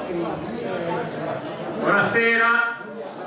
Buonasera,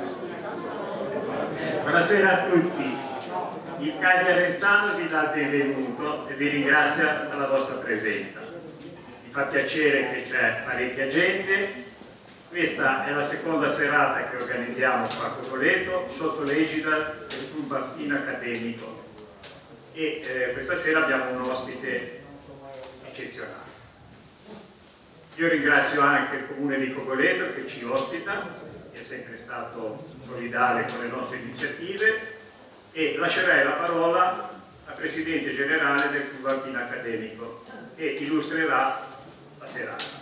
buonasera a tutti. Il CAI di Arenzano vi dà il benvenuto e vi ringrazia per la vostra presenza. Mi fa piacere che c'è parecchia gente. Questa è la seconda serata che organizziamo qua a Cogoleto sotto l'egida del Club Alpino Accademico e questa sera abbiamo un ospite eccezionale. Io ringrazio anche il Comune di Cogoleto che ci ospita, che è sempre stato solidale con le nostre iniziative, e lascerei la parola al Presidente Generale del Club Alpino Accademico che illustrerà la serata.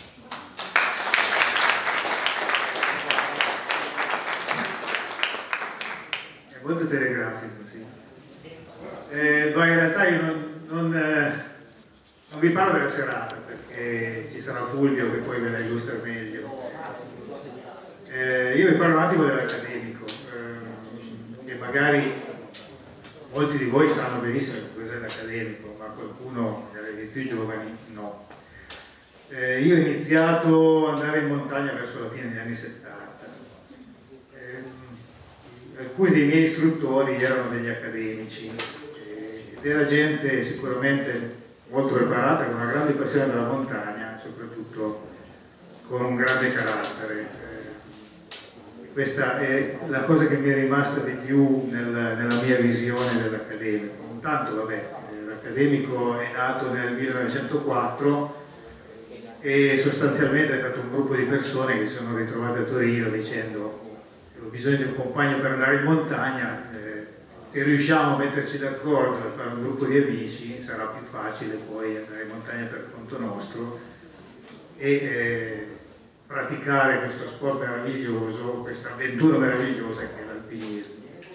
Molto telegrafico, sì. Ma in realtà io non vi parlo della serata perché ci sarà Fulvio che poi ve la illustra meglio. Io vi parlo un attimo dell'accademico, che magari molti di voi sanno benissimo cos'è l'accademico, ma qualcuno, magari dei più giovani, no. Io ho iniziato ad andare in montagna verso la fine degli anni 70. Alcuni dei miei istruttori erano degli accademici ed era gente sicuramente molto preparata, con una grande passione della montagna, soprattutto con un grande carattere. Questa è la cosa che mi è rimasta di più nella mia visione dell'accademico. Intanto, vabbè, l'accademico è nato nel 1904 e sostanzialmente è stato un gruppo di persone che si sono ritrovate a Torino dicendo: ho bisogno di un compagno per andare in montagna, se riusciamo a metterci d'accordo e fare un gruppo di amici sarà più facile poi andare in montagna per conto nostro e praticare questo sport meraviglioso, questa avventura meravigliosa che è l'alpinismo.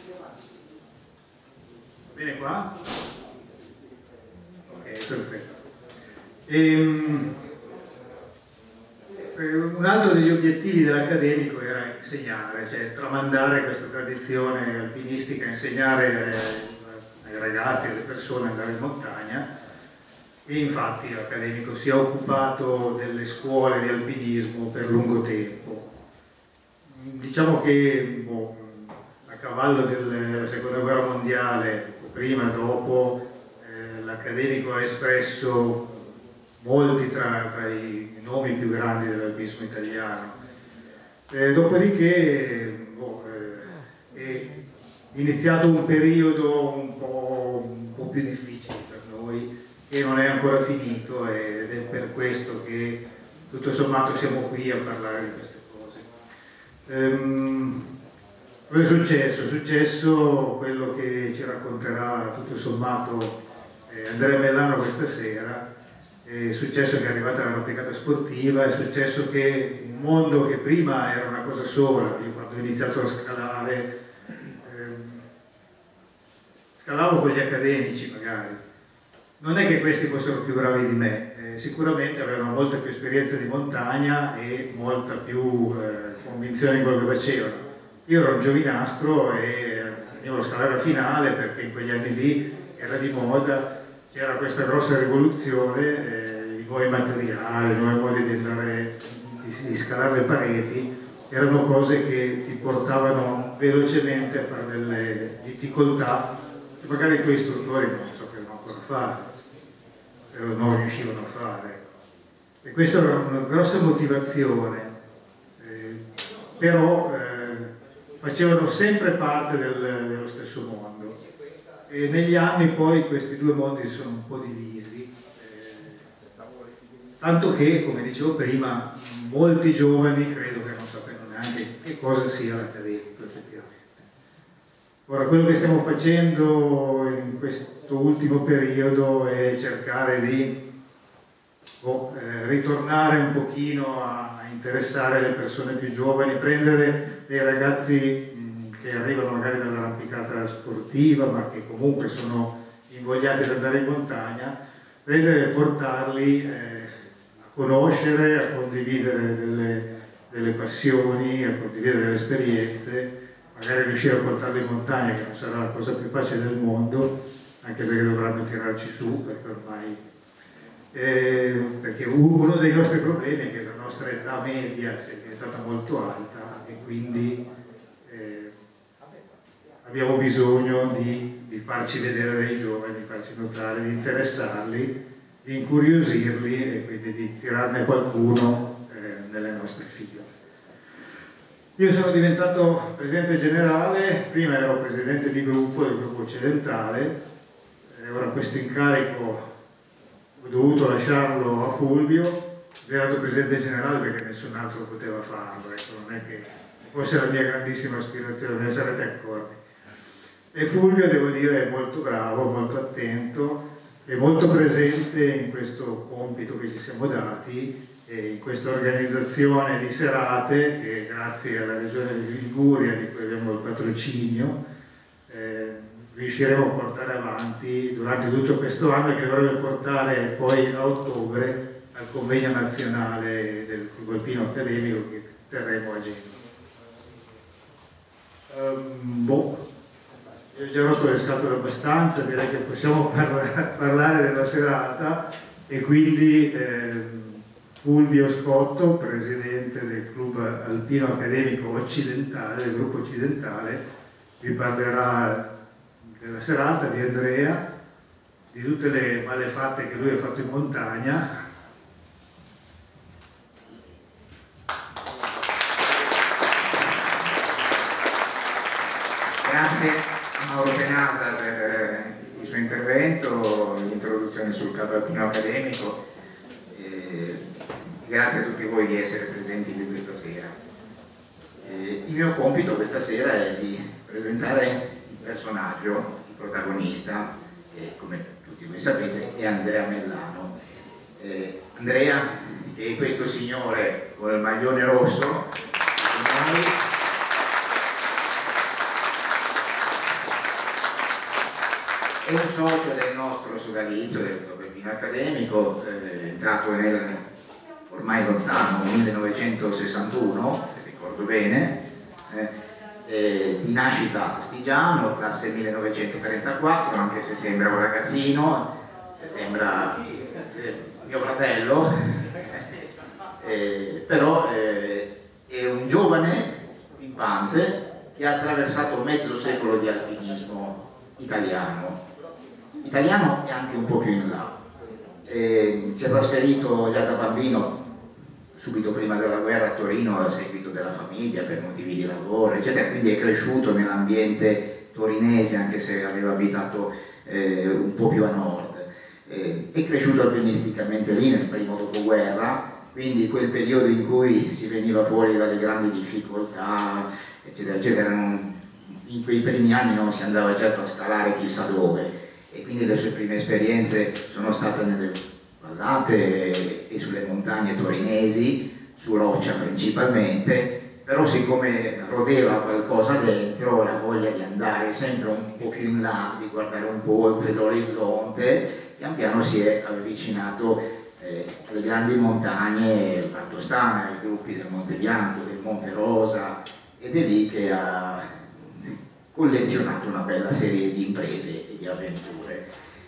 Bene qua? Ok, perfetto. Un altro degli obiettivi dell'accademico era insegnare, cioè tramandare questa tradizione alpinistica, insegnare ai ragazzi, alle persone ad andare in montagna, e infatti l'accademico si è occupato delle scuole di alpinismo per lungo tempo. Diciamo che a cavallo della seconda guerra mondiale, prima e dopo, l'accademico ha espresso molti tra i nomi più grandi dell'alpinismo italiano. Dopodiché è iniziato un periodo un po' più difficile per noi, che non è ancora finito, ed è per questo che tutto sommato siamo qui a parlare di queste cose. Cosa è successo? È successo quello che ci racconterà tutto sommato Andrea Mellano questa sera. È successo che è arrivata l'arrampicata sportiva, è successo che un mondo che prima era una cosa sola, io quando ho iniziato a scalare, scalavo con gli accademici magari, non è che questi fossero più bravi di me, sicuramente avevano molta più esperienza di montagna e molta più convinzione in quello che facevano. Io ero un giovinastro e venivo a scalare a finale perché in quegli anni lì era di moda. C'era questa grossa rivoluzione, i nuovi materiali, i nuovi modi di scalare le pareti, erano cose che ti portavano velocemente a fare delle difficoltà che magari i tuoi istruttori non sapevano ancora fare, o non riuscivano a fare. E questa era una grossa motivazione, però facevano sempre parte dello stesso mondo. E negli anni poi questi due mondi si sono un po' divisi, tanto che, come dicevo prima, molti giovani credo che non sappiano neanche che cosa sia l'accademico effettivamente. Ora, quello che stiamo facendo in questo ultimo periodo è cercare di ritornare un pochino a interessare le persone più giovani, prendere dei ragazzi che arrivano magari dall'arrampicata sportiva ma che comunque sono invogliati ad andare in montagna, prendere e portarli a conoscere, a condividere delle passioni, a condividere delle esperienze, magari riuscire a portarli in montagna, che non sarà la cosa più facile del mondo, anche perché dovranno tirarci su, perché ormai perché uno dei nostri problemi è che la nostra età media è diventata molto alta e quindi abbiamo bisogno di farci vedere dai giovani, di farci notare, di interessarli, di incuriosirli e quindi di tirarne qualcuno nelle nostre fila. Io sono diventato presidente generale, prima ero presidente di gruppo del gruppo occidentale, ora questo incarico ho dovuto lasciarlo a Fulvio, è diventato presidente generale perché nessun altro poteva farlo, ecco, non è che fosse la mia grandissima aspirazione, ve ne sarete accorti. E Fulvio, devo dire, è molto bravo, molto attento e molto presente in questo compito che ci siamo dati e in questa organizzazione di serate che grazie alla Regione Liguria, di cui abbiamo il patrocinio, riusciremo a portare avanti durante tutto questo anno e che dovrebbe portare poi a ottobre al convegno nazionale del Club Alpino Accademico che terremo a Genova. Io ho già rotto le scatole abbastanza, direi che possiamo parlare della serata e quindi Fulvio Scotto, presidente del Club Alpino Accademico Occidentale, del gruppo occidentale, vi parlerà della serata, di Andrea, di tutte le malefatte che lui ha fatto in montagna. Grazie a Mauro Penasa per il suo intervento, l'introduzione sul Club Alpino Accademico. Grazie a tutti voi di essere presenti qui questa sera. Il mio compito questa sera è di presentare il personaggio, il protagonista, come tutti voi sapete, è Andrea Mellano. Andrea, che è questo signore con il maglione rosso, è un socio del nostro sodalizio, del Club Alpino Accademico, entrato nel ormai lontano 1961, se ricordo bene, di nascita astigiano, classe 1934, anche se sembra un ragazzino, se sembra mio fratello, però è un giovane pimpante che ha attraversato mezzo secolo di alpinismo italiano e anche un po' più in là. Si è trasferito già da bambino, subito prima della guerra, a Torino a seguito della famiglia per motivi di lavoro, eccetera, quindi è cresciuto nell'ambiente torinese, anche se aveva abitato un po' più a nord. È cresciuto alpinisticamente lì nel primo dopoguerra, quindi quel periodo in cui si veniva fuori dalle grandi difficoltà, eccetera, eccetera, in quei primi anni non si andava certo a scalare chissà dove, e quindi le sue prime esperienze sono state nelle vallate e sulle montagne torinesi, su roccia principalmente, però siccome rodeva qualcosa dentro, la voglia di andare sempre un po' più in là, di guardare un po' oltre l'orizzonte, pian piano si è avvicinato alle grandi montagne valdostane, ai gruppi del Monte Bianco, del Monte Rosa, ed è lì che ha collezionato una bella serie di imprese e di avventure.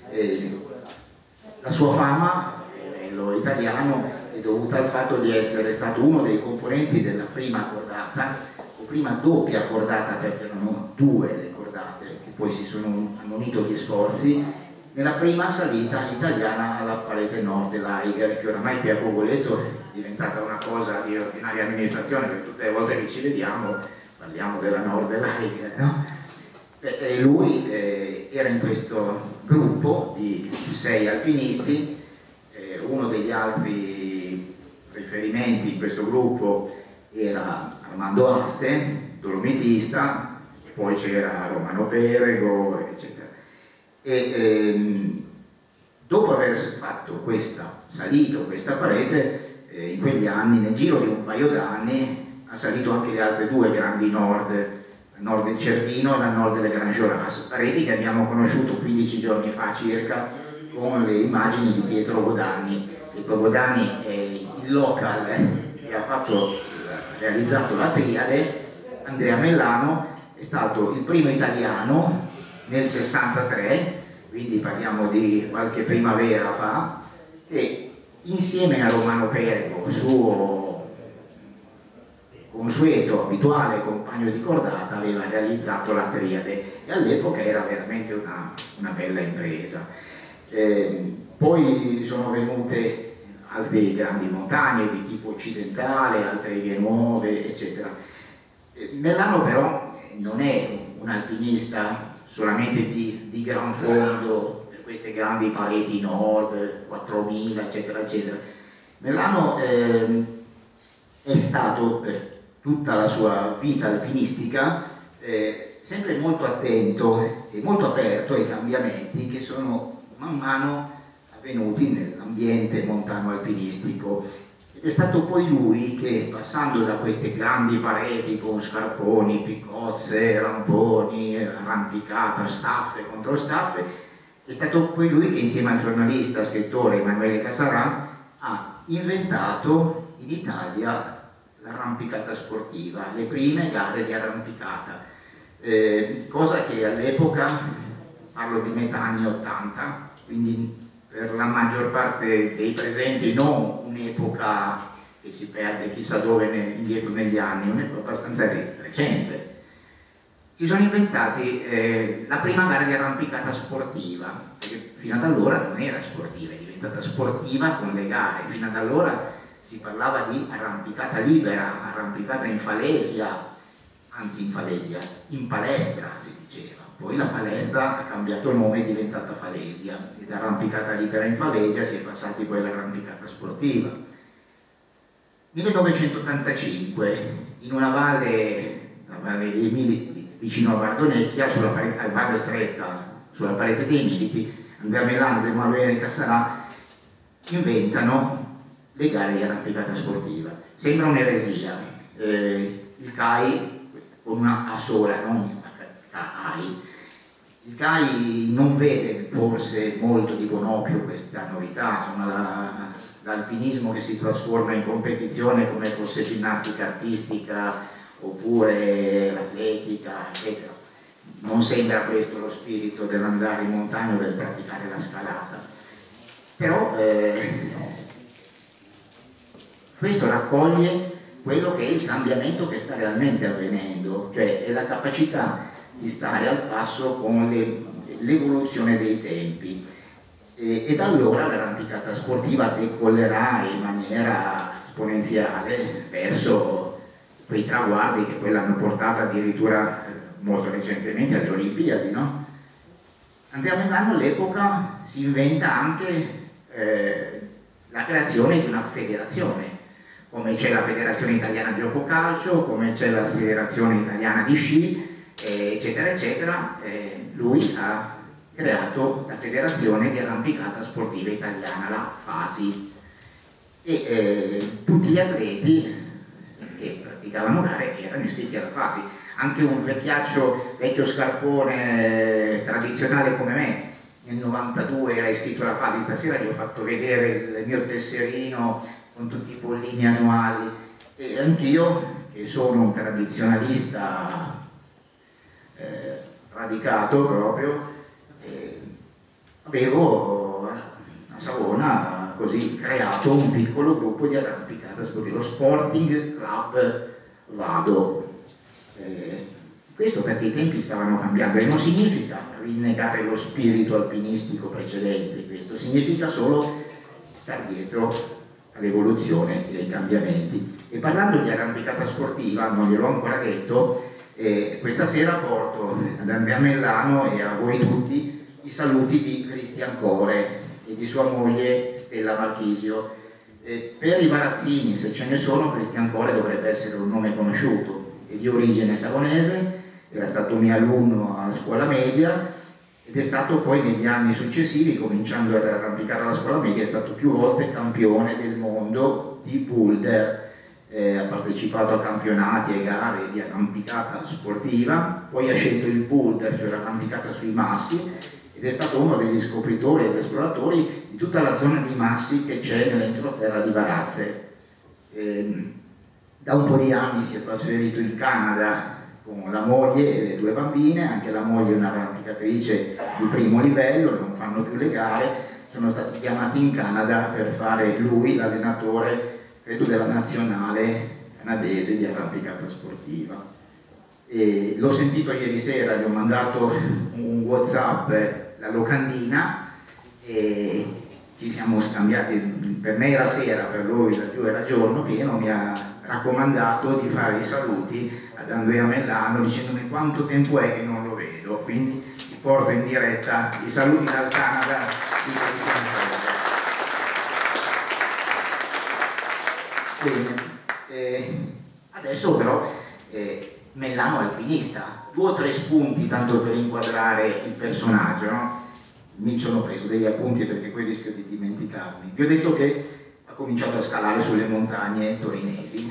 La sua fama a livello italiano è dovuta al fatto di essere stato uno dei componenti della prima cordata, o prima doppia cordata, perché erano due le cordate che poi hanno unito gli sforzi, nella prima salita italiana alla parete nord dell'Aiger, che oramai qui a Cogoleto è diventata una cosa di ordinaria amministrazione, perché tutte le volte che ci vediamo parliamo della nord dell'Aiger, no? E lui era in questo gruppo di 6 alpinisti, uno degli altri riferimenti in questo gruppo era Armando Aste, dolomitista, poi c'era Romano Perego, eccetera. E dopo aver fatto salito questa parete, in quegli anni, nel giro di un paio d'anni, ha salito anche le altre due grandi nord del Cervino e a nord delle Grand Joras, pareti che abbiamo conosciuto 15 giorni fa circa con le immagini di Pietro Godani. Pietro Godani è il local che ha realizzato la triade. Andrea Mellano è stato il primo italiano nel 63, quindi parliamo di qualche primavera fa, e insieme a Romano Perego, suo consueto, abituale compagno di cordata, aveva realizzato la triade e all'epoca era veramente una bella impresa. Poi sono venute altre grandi montagne di tipo occidentale, altre vie nuove, eccetera. Mellano però non è un alpinista solamente di gran fondo, per queste grandi pareti nord, 4000, eccetera, eccetera. Mellano è stato per tutta la sua vita alpinistica sempre molto attento e molto aperto ai cambiamenti che sono man mano avvenuti nell'ambiente montano alpinistico, ed è stato poi lui che, passando da queste grandi pareti con scarponi, piccozze, ramponi, arrampicata, staffe contro staffe, è stato poi lui che, insieme al giornalista scrittore Emanuele Casarà, ha inventato in Italia l'arrampicata sportiva, le prime gare di arrampicata, cosa che all'epoca, parlo di metà anni 80, quindi per la maggior parte dei presenti non un'epoca che si perde chissà dove indietro negli anni, un'epoca abbastanza recente. Si sono inventati la prima gara di arrampicata sportiva, perché fino ad allora non era sportiva, è diventata sportiva con le gare. Fino ad allora si parlava di arrampicata libera, arrampicata in falesia, anzi in falesia, in palestra si diceva. Poi la palestra ha cambiato nome, è diventata falesia, e da arrampicata libera in falesia si è passati poi all'arrampicata sportiva. 1985, in una valle, la Valle dei Militi, vicino a Bardonecchia, a Valle Stretta, sulla parete dei Militi, Andrea Mellano ed Emanuele Casarà inventano le gare di arrampicata sportiva. Sembra un'eresia, il CAI con una A sola, non CAI. Il CAI non vede forse molto di buon occhio questa novità, insomma, l'alpinismo che si trasforma in competizione come fosse ginnastica artistica oppure l'atletica, eccetera. Non sembra questo lo spirito dell'andare in montagna o del praticare la scalata. Però questo raccoglie quello che è il cambiamento che sta realmente avvenendo, cioè è la capacità di stare al passo con l'evoluzione dei tempi, e da allora l'arrampicata sportiva decollerà in maniera esponenziale verso quei traguardi che poi l'hanno portata addirittura molto recentemente alle Olimpiadi, no? Andrea Mellano all'epoca si inventa anche la creazione di una federazione, come c'è la Federazione Italiana Gioco Calcio, come c'è la Federazione Italiana di Sci, eccetera eccetera. Lui ha creato la Federazione di Arrampicata Sportiva Italiana, la FASI, e tutti gli atleti che praticavano gare erano iscritti alla FASI. Anche un vecchio scarpone tradizionale come me nel 92 era iscritto alla FASI. Stasera gli ho fatto vedere il mio tesserino con tutti i pollini annuali, e anch'io, che sono un tradizionalista radicato proprio, avevo a Savona così creato un piccolo gruppo di arrampicata sportiva, lo Sporting Club Vado. Questo perché i tempi stavano cambiando, e non significa rinnegare lo spirito alpinistico precedente, questo significa solo star dietro all'evoluzione e ai cambiamenti. E parlando di arrampicata sportiva, non gliel'ho ancora detto, questa sera porto ad Andrea Mellano e a voi tutti i saluti di Cristian Core e di sua moglie Stella Marchisio. Per i barazzini, se ce ne sono, Cristian Core dovrebbe essere un nome conosciuto, è di origine savonese, era stato mio alunno alla scuola media ed è stato poi negli anni successivi, cominciando ad arrampicare alla scuola media, è stato più volte campione del mondo di boulder. Ha partecipato a campionati e gare di arrampicata sportiva, poi ha scelto il boulder, cioè l'arrampicata sui massi, ed è stato uno degli scopritori ed esploratori di tutta la zona di massi che c'è nell'entroterra di Varazze. Da un po' di anni si è trasferito in Canada con la moglie e le 2 bambine, anche la moglie è un'arrampicatrice di primo livello, non fanno più le gare, sono stati chiamati in Canada per fare lui l'allenatore, credo, della nazionale canadese di arrampicata sportiva. L'ho sentito ieri sera, gli ho mandato un WhatsApp, la locandina, e ci siamo scambiati. Per me era sera, per lui era giorno pieno. Mi ha raccomandato di fare i saluti ad Andrea Mellano dicendomi quanto tempo è che non lo vedo, quindi vi porto in diretta i saluti dal Canada di Cristian Bene, adesso però Mellano alpinista, 2 o 3 spunti tanto per inquadrare il personaggio, no? Mi sono preso degli appunti perché poi rischio di dimenticarmi. Vi ho detto che ha cominciato a scalare sulle montagne torinesi,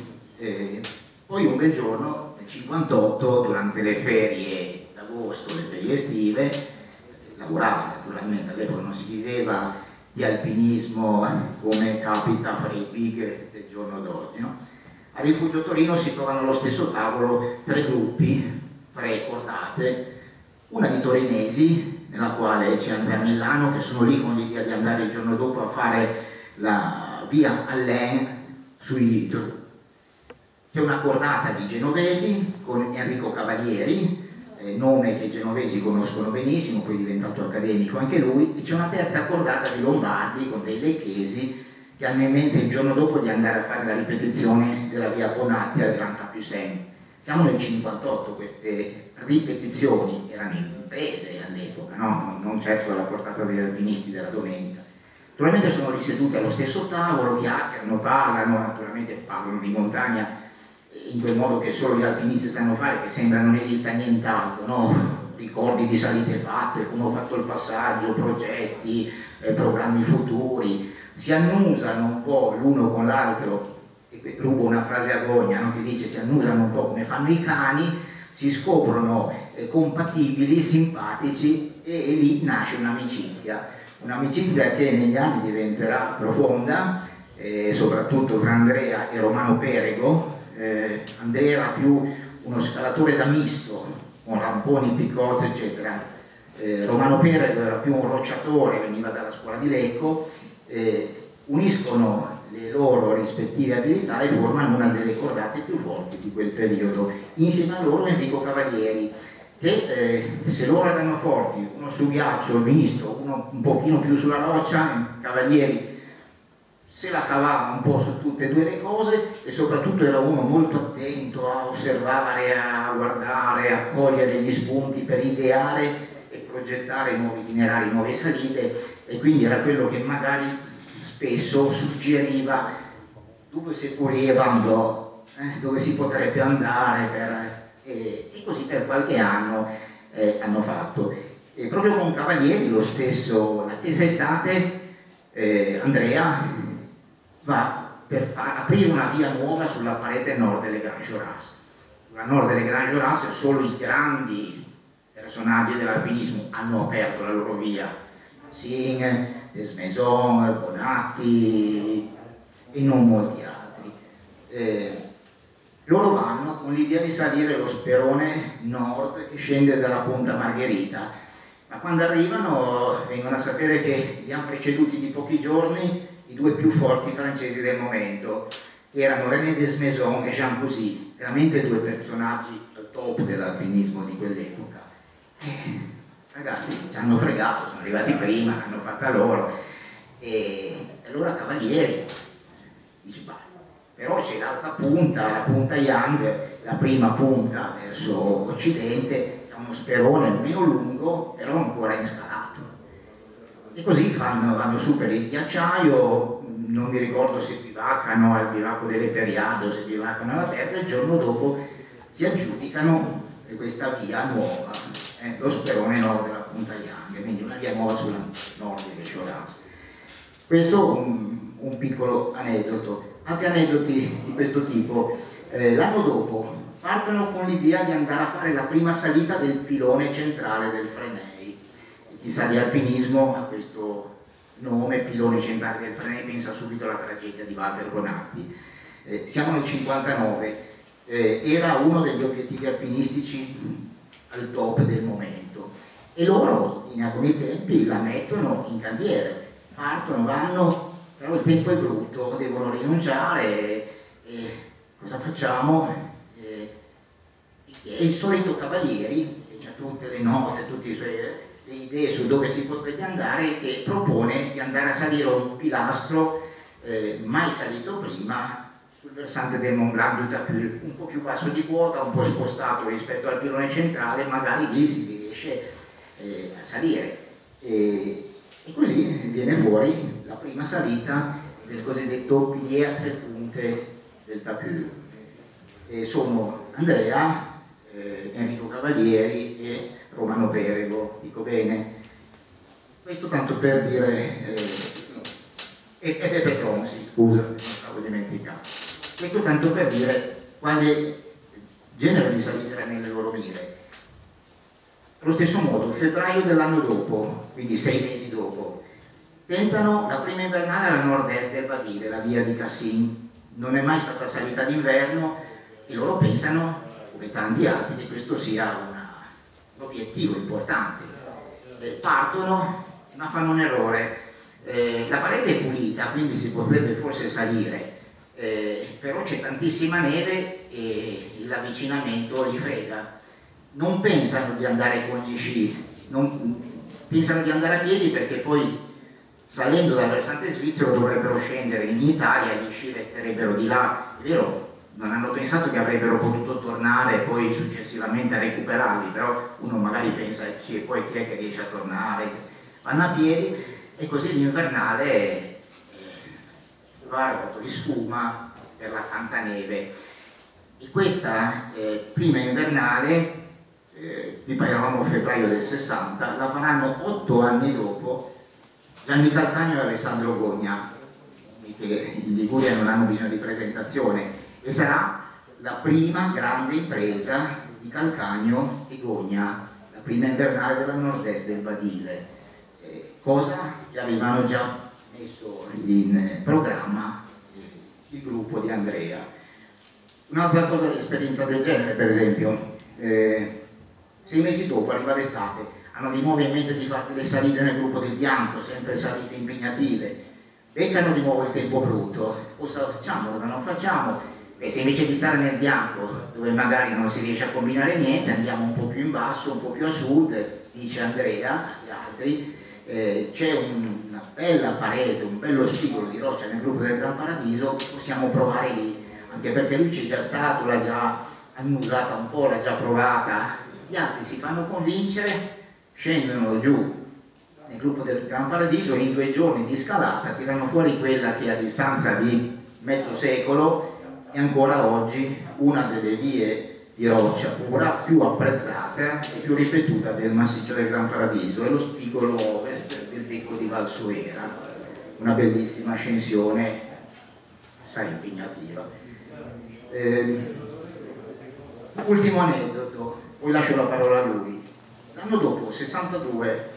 poi un bel giorno nel 58, durante le ferie d'agosto, le ferie estive, lavorava naturalmente, all'epoca non si viveva di alpinismo come capita fra i big del giorno d'oggi, no? A Rifugio Torino si trovano allo stesso tavolo 3 gruppi, 3 cordate, una di torinesi, nella quale c'è Andrea Mellano, che sono lì con l'idea di andare il giorno dopo a fare la via Allen sui Dru. C'è una cordata di genovesi con Enrico Cavalieri, nome che i genovesi conoscono benissimo, poi è diventato accademico anche lui, e c'è una terza cordata di lombardi con dei lecchesi che hanno in mente il giorno dopo di andare a fare la ripetizione della via Bonatti al Gran Capucines. Siamo nel 58, queste ripetizioni erano imprese all'epoca, no? Non certo alla portata degli alpinisti della domenica. Naturalmente sono lì seduti allo stesso tavolo, chiacchierano, parlano, naturalmente parlano di montagna in quel modo che solo gli alpinisti sanno fare, che sembra non esista nient'altro, no? Ricordi di salite fatte, come ho fatto il passaggio, progetti, programmi futuri, si annusano un po' l'uno con l'altro, e rubo una frase a Gogna, no? Che dice si annusano un po' come fanno i cani, si scoprono compatibili, simpatici, e lì nasce un'amicizia che negli anni diventerà profonda, soprattutto fra Andrea e Romano Perego. Andrea era più uno scalatore da misto, con ramponi, piccozze eccetera. Romano Perego era più un rocciatore, veniva dalla scuola di Lecco. Uniscono le loro rispettive abilità e formano una delle cordate più forti di quel periodo. Insieme a loro Enrico Cavalieri, che se loro erano forti, uno su ghiaccio misto, uno un pochino più sulla roccia, Cavalieri se la cavava un po' su tutte e 2 le cose, e soprattutto era uno molto attento a osservare, a guardare, a cogliere gli spunti per ideare e progettare nuovi itinerari, nuove salite, e quindi era quello che magari spesso suggeriva dove si poteva andare, dove si potrebbe andare, e così per qualche anno hanno fatto. E proprio con Cavalieri la stessa estate Andrea va per aprire una via nuova sulla parete nord delle Grand Jorasses. Sulla nord delle Grand Jorasses solo i grandi personaggi dell'alpinismo hanno aperto la loro via, Singh, Desmaison, Bonatti e non molti altri. Loro vanno con l'idea di salire lo sperone nord che scende dalla Punta Margherita, ma quando arrivano vengono a sapere che li hanno preceduti di pochi giorni i 2 più forti francesi del momento, che erano René Desmaison e Jean Cousy, veramente 2 personaggi al top dell'alpinismo di quell'epoca. Ragazzi, ci hanno fregato, sono arrivati prima, l'hanno fatta loro, e allora Cavalieri dice, però c'è l'altra punta, la punta Young, la prima punta verso occidente, è uno sperone meno lungo, però ancora inscalato. E così vanno su per il ghiacciaio, non mi ricordo se bivacano al bivacco delle Periade o se bivacano alla terra, e il giorno dopo si aggiudicano questa via nuova, lo sperone nord della punta Young, quindi una via nuova sulla nord delle Jorasses. Questo un piccolo aneddoto. Altri aneddoti di questo tipo. L'anno dopo partono con l'idea di andare a fare la prima salita del pilone centrale del Fresnay. Chi sa di alpinismo a questo nome, pilone centrale del Fresnay, pensa subito alla tragedia di Walter Bonatti. Siamo nel 59, era uno degli obiettivi alpinistici al top del momento, e loro, in alcuni tempi, la mettono in cantiere. partono, vanno, però il tempo è brutto, devono rinunciare, cosa facciamo? E il solito Cavalieri, che ha tutte le note, tutte le idee su dove si potrebbe andare, che propone di andare a salire un pilastro mai salito prima sul versante del Mont Blanc du Tapul, un po' più basso di quota, un po' spostato rispetto al pilone centrale, magari lì si riesce a salire. E così viene fuori la prima salita del cosiddetto pilier a tre punte del Tapul. Sono Andrea, Enrico Cavalieri e Romano Perego, dico bene? Questo tanto per dire, e Pepe Tronzi, scusa, non stavo dimenticando. Questo tanto per dire quale genere di salita era nelle loro mire. Allo stesso modo, febbraio dell'anno dopo, quindi 6 mesi dopo, tentano la prima invernale alla nord-est del Badile, la via di Cassin. Non è mai stata salita d'inverno e loro pensano, come tanti altri, che questo sia un obiettivo importante. Partono, ma fanno un errore. La parete è pulita, quindi si potrebbe forse salire, però c'è tantissima neve e l'avvicinamento li frega. Non pensano di andare con gli sci, pensano di andare a piedi, perché poi salendo dal versante svizzero dovrebbero scendere in Italia e gli sci resterebbero di là. È vero, non hanno pensato che avrebbero potuto tornare e poi successivamente a recuperarli, però uno magari pensa, e poi chi è che riesce a tornare? Vanno a piedi e così l'invernale va a rotoli sfuma per la tanta neve. E questa prima invernale, eravamo a febbraio del 60, la faranno 8 anni dopo Gianni Calcagno e Alessandro Gogna, che in Liguria non hanno bisogno di presentazione, e sarà la prima grande impresa di Calcagno e Gogna, la prima invernale della nord-est del Badile, cosa che avevano già messo in programma il gruppo di Andrea. Un'altra cosa di esperienza del genere, per esempio, 6 mesi dopo arriva l'estate, hanno di nuovo in mente di fare le salite nel gruppo del Bianco, sempre salite impegnative, beccano di nuovo il tempo brutto. Cosa facciamo, cosa non facciamo? Se invece di stare nel Bianco, dove magari non si riesce a combinare niente, andiamo un po' più in basso, un po' più a sud, dice Andrea, gli altri, c'è una bella parete, un bello spigolo di roccia nel gruppo del Gran Paradiso, possiamo provare lì, anche perché lui c'è già stato, l'ha già annusata un po', l'ha già provata. Gli altri si fanno convincere, scendono giù nel gruppo del Gran Paradiso e in 2 giorni di scalata tirano fuori quella che a distanza di mezzo secolo è ancora oggi una delle vie di roccia pura più apprezzata e più ripetuta del massiccio del Gran Paradiso, è lo spigolo ovest del becco di Valsuera, una bellissima ascensione assai impegnativa. Ultimo aneddoto, poi lascio la parola a lui. L'anno dopo, 62,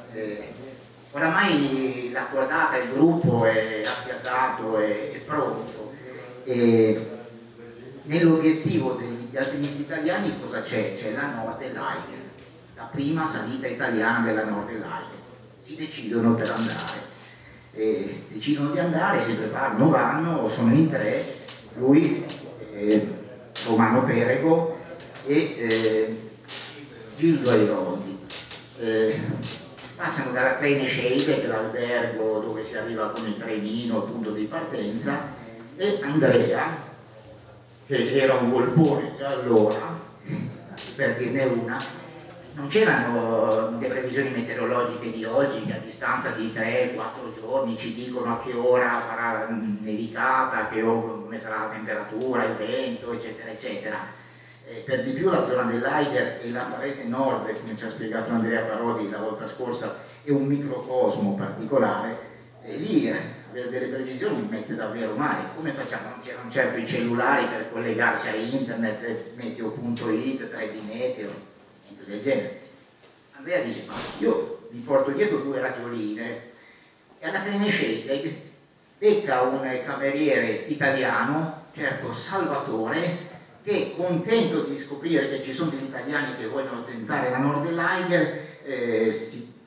oramai la cordata, il gruppo è affiatato, è pronto, e nell'obiettivo degli alpinisti italiani cosa c'è? C'è la Norderleider, la prima salita italiana della Norderleider. Si decidono per andare, decidono di andare, si preparano, vanno, sono in 3, lui, Romano Perego e Gildo Airoldi. Passano dalla Kleine Scheide, che è l'albergo dove si arriva con il trenino, il punto di partenza, e Andrea, che era un volpone già allora, per dirne una, non c'erano le previsioni meteorologiche di oggi che a distanza di 3-4 giorni ci dicono a che ora farà nevicata, come sarà la temperatura, il vento, eccetera, eccetera. Per di più la zona dell'Eiger e la parete nord, come ci ha spiegato Andrea Parodi la volta scorsa, è un microcosmo particolare, e lì avere delle previsioni mette davvero male. Come facciamo? Non c'erano certo i cellulari per collegarsi a internet, meteo.it, 3D Meteo, niente del genere. Andrea dice, ma io mi porto dietro 2 radioline, e alla Kleine Scheide becca un cameriere italiano, certo Salvatore, che contento di scoprire che ci sono degli italiani che vogliono tentare la Norderleider, si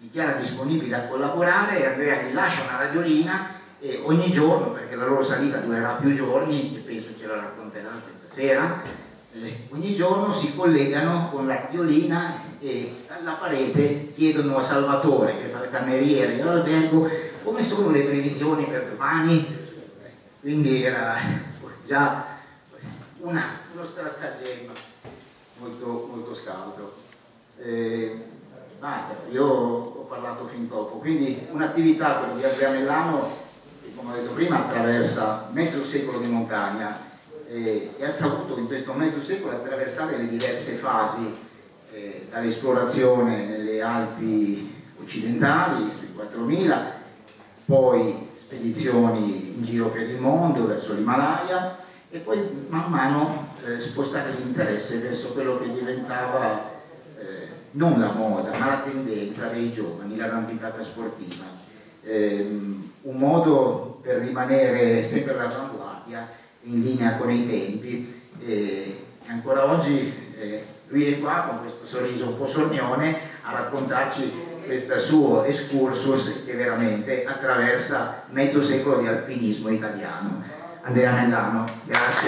dichiara disponibile a collaborare e Andrea gli lascia una radiolina e ogni giorno, perché la loro salita durerà più giorni, e penso ce la racconterà questa sera, ogni giorno si collegano con la radiolina e dalla parete chiedono a Salvatore, che fa il cameriere all'albergo, come sono le previsioni per domani. Quindi era già uno stratagemma molto, molto scaldo. Basta, io ho parlato fin troppo. Quindi un'attività, quella di Andrea Mellano, che come ho detto prima attraversa mezzo secolo di montagna e ha saputo in questo mezzo secolo attraversare le diverse fasi, dall'esplorazione nelle Alpi occidentali sui 4000, poi spedizioni in giro per il mondo verso l'Himalaya e poi man mano spostare l'interesse verso quello che diventava non la moda ma la tendenza dei giovani, l'arrampicata sportiva, un modo per rimanere sempre all'avanguardia, in linea con i tempi, e ancora oggi lui è qua con questo sorriso un po' sornione a raccontarci questo suo excursus che veramente attraversa mezzo secolo di alpinismo italiano. Andrea Mellano, grazie.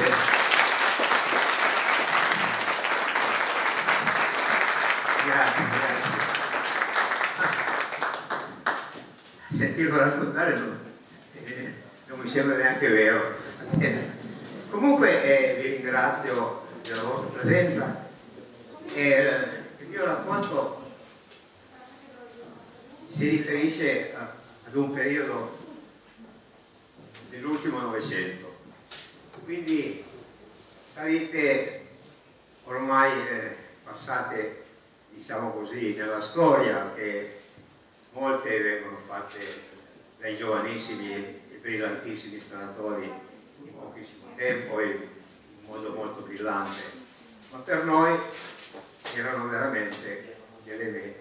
Grazie. Sentirlo raccontare non mi sembra neanche vero. Comunque vi ringrazio della vostra presenza. Il mio racconto si riferisce ad un periodo dell'ultimo Novecento, quindi salite ormai passate, diciamo così, nella storia, che molte vengono fatte dai giovanissimi e brillantissimi speratori in pochissimo tempo e in modo molto brillante, ma per noi erano veramente delle mete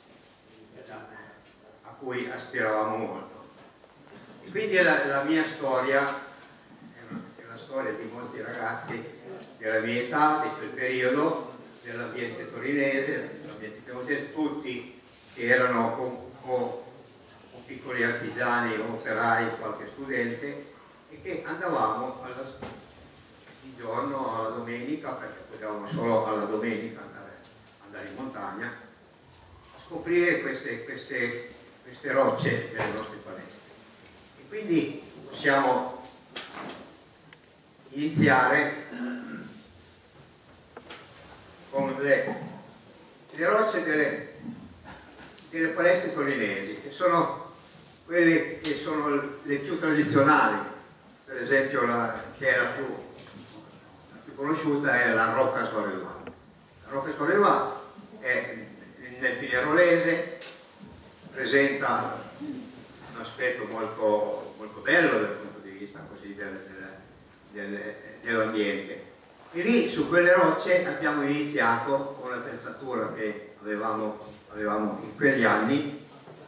a cui aspiravamo molto. E quindi la mia storia è la storia di molti ragazzi della mia età, di quel periodo, dell'ambiente torinese, dell'ambiente piemontese, tutti che erano o piccoli artigiani o operai, qualche studente, e che andavamo di giorno alla domenica, perché potevamo solo alla domenica andare in montagna, a scoprire queste rocce delle nostre palestre. E quindi possiamo iniziare con le rocce delle palestre torinesi, che sono quelle che sono le più tradizionali. Per esempio che è la più conosciuta è la Rocca Sbarriva. La Rocca Sbarriva è nel Pinerolese, presenta un aspetto molto, molto bello dal punto di vista così dell'ambiente. E lì su quelle rocce abbiamo iniziato con l'attrezzatura che avevamo in quegli anni.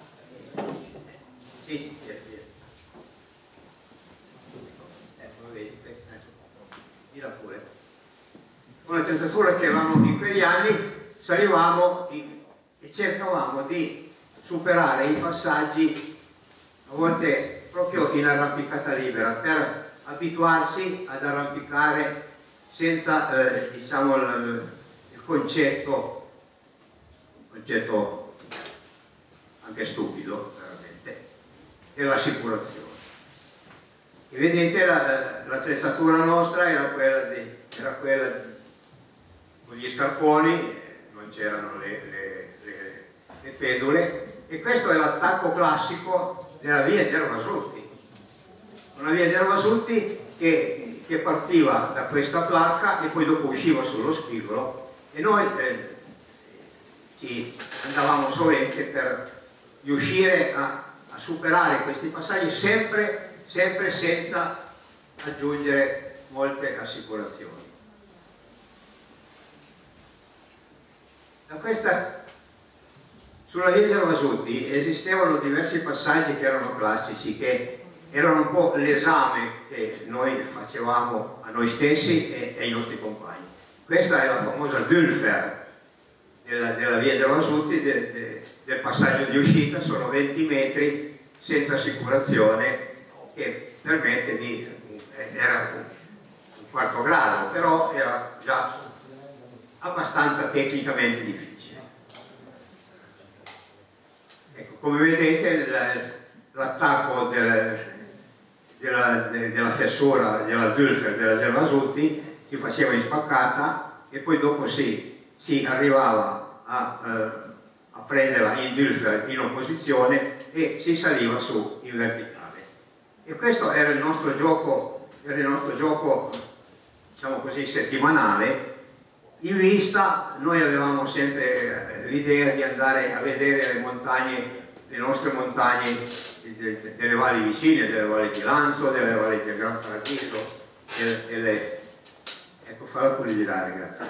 Sì, pure. Con l'attrezzatura che avevamo in quegli anni salivamo e cercavamo di superare i passaggi, a volte proprio in arrampicata libera, per abituarsi ad arrampicare senza diciamo il concetto anche stupido veramente dell'assicurazione. E vedete l'attrezzatura nostra era quella con gli scarponi, non c'erano le pedule, e questo è l'attacco classico della via Gervasutti, una via Gervasutti che partiva da questa placca e poi dopo usciva sullo spigolo, e noi ci andavamo sovente per riuscire a superare questi passaggi sempre senza aggiungere molte assicurazioni. Sulla via Gervasutti esistevano diversi passaggi che erano classici, che erano un po' l'esame che noi facevamo a noi stessi e ai nostri compagni. Questa è la famosa Wülfer della via Gervasutti, del passaggio di uscita, sono 20 metri senza assicurazione, che permette di, era un quarto grado, però era già abbastanza tecnicamente difficile. Ecco, come vedete l'attacco della fessura della Dülfer della Gervasutti si faceva in spaccata e poi dopo si arrivava a prenderla in Dülfer in opposizione e si saliva su in verticale. E questo era il nostro gioco, diciamo così, settimanale. In vista noi avevamo sempre l'idea di andare a vedere le montagne, le nostre montagne delle valli vicine, delle valli di Lanzo, delle valli del Gran Paradiso, ecco, falla pure girare, grazie.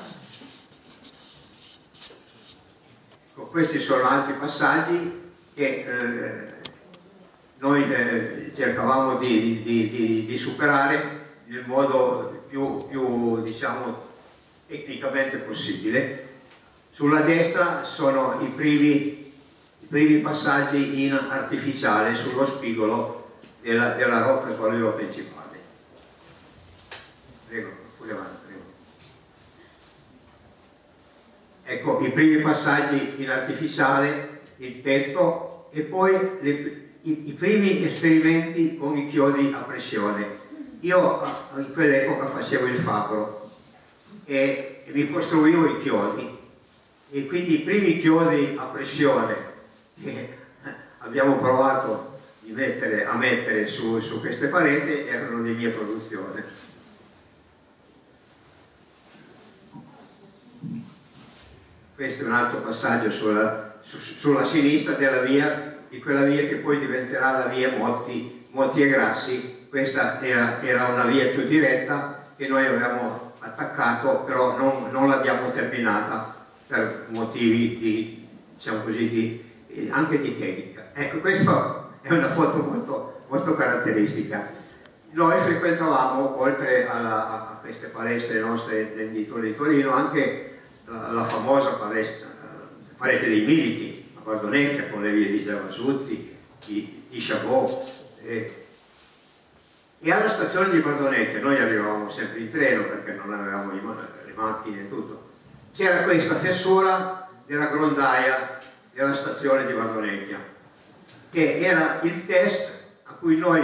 Ecco, questi sono altri passaggi che noi cercavamo di superare nel modo più diciamo, tecnicamente possibile. Sulla destra sono i primi passaggi in artificiale sullo spigolo della rocca svalliva principale. Prego, pure avanti, prego. Ecco, i primi passaggi in artificiale, il tetto e poi i primi esperimenti con i chiodi a pressione. Io in quell'epoca facevo il fabbro e mi costruivo i chiodi, e quindi i primi chiodi a pressione che abbiamo provato a mettere su queste pareti erano di mia produzione. Questo è un altro passaggio sulla sinistra di quella via che poi diventerà la via Motti e Grassi. Questa era una via più diretta che noi avevamo attaccato, però non l'abbiamo terminata per motivi diciamo così, anche di tecnica. Ecco, questa è una foto molto, molto caratteristica. Noi frequentavamo, oltre a queste palestre nostre di Torino, anche la famosa parete dei Militi a Bardonecchia, con le vie di Gervasutti, di Chabot, e alla stazione di Bardonecchia noi arrivavamo sempre in treno perché non avevamo le macchine e tutto. C'era questa fessura della grondaia della stazione di Bardonecchia, che era il test a cui noi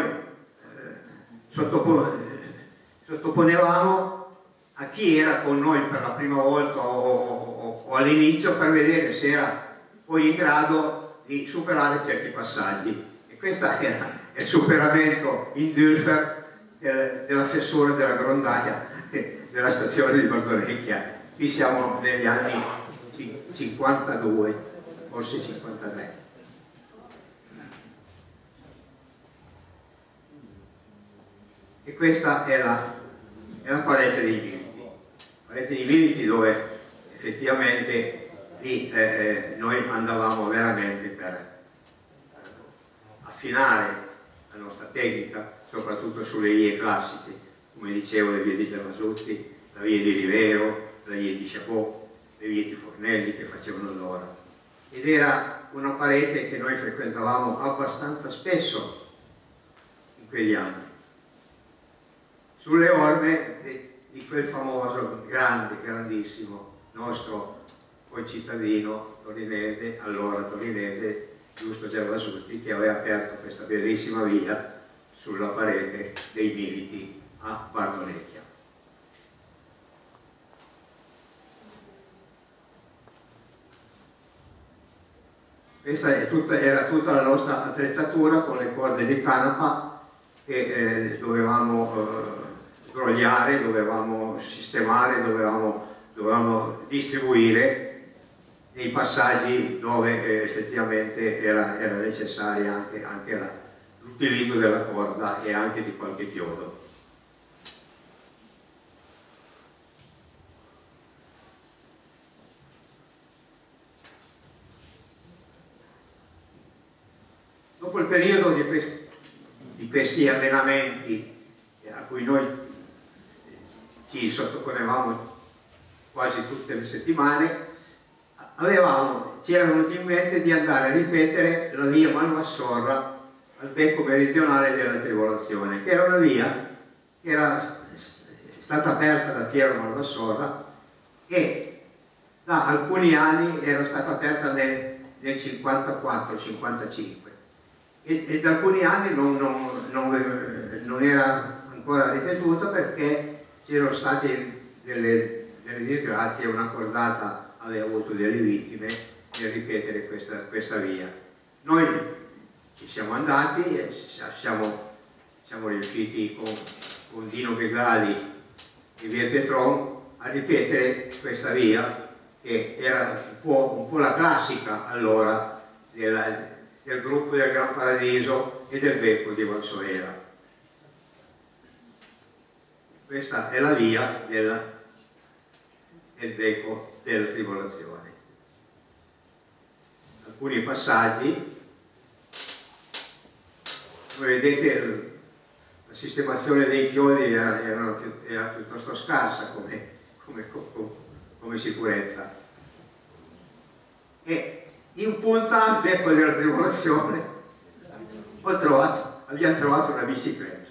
sottoponevamo a chi era con noi per la prima volta o all'inizio, per vedere se era poi in grado di superare certi passaggi. E questo era il superamento in Dülfer della fessura della grondaia della stazione di Bardonecchia. Qui siamo negli anni 52, forse 53. E questa è la parete dei Militi. Parete dei Militi dove effettivamente lì noi andavamo veramente per affinare la nostra tecnica, soprattutto sulle vie classiche, come dicevo, le vie di Gervasutti, la via di Rivero, la via di Chabot, le vie di Fornelli che facevano allora. Ed era una parete che noi frequentavamo abbastanza spesso in quegli anni, sulle orme di quel famoso, grandissimo nostro concittadino torinese, allora torinese, Giusto Gervasutti, che aveva aperto questa bellissima via sulla parete dei Militi a Bardonecchia. Questa era tutta la nostra attrezzatura con le corde di canapa che dovevamo sbrogliare, dovevamo sistemare, dovevamo distribuire nei passaggi dove effettivamente era necessario anche l'utilizzo della corda e anche di qualche chiodo. Dopo il periodo di questi allenamenti a cui noi ci sottoponevamo quasi tutte le settimane, ci era venuto in mente di andare a ripetere la via Malvassorra al becco meridionale della Tribolazione, che era una via che era stata aperta da Piero Malvassorra e da alcuni anni era stata aperta nel 54-55 e da alcuni anni non era ancora ripetuta perché c'erano state delle disgrazie, una cordata aveva avuto delle vittime nel ripetere questa via. Noi ci siamo andati e siamo riusciti con Dino Begali e via Petron a ripetere questa via che era un po' la classica allora del gruppo del Gran Paradiso e del becco di Valsoera. Questa è la via del becco della Tribolazione. Alcuni passaggi, come vedete la sistemazione dei chiodi era piuttosto scarsa come sicurezza. E in punta al becco della Tribolazione abbiamo trovato una bicicletta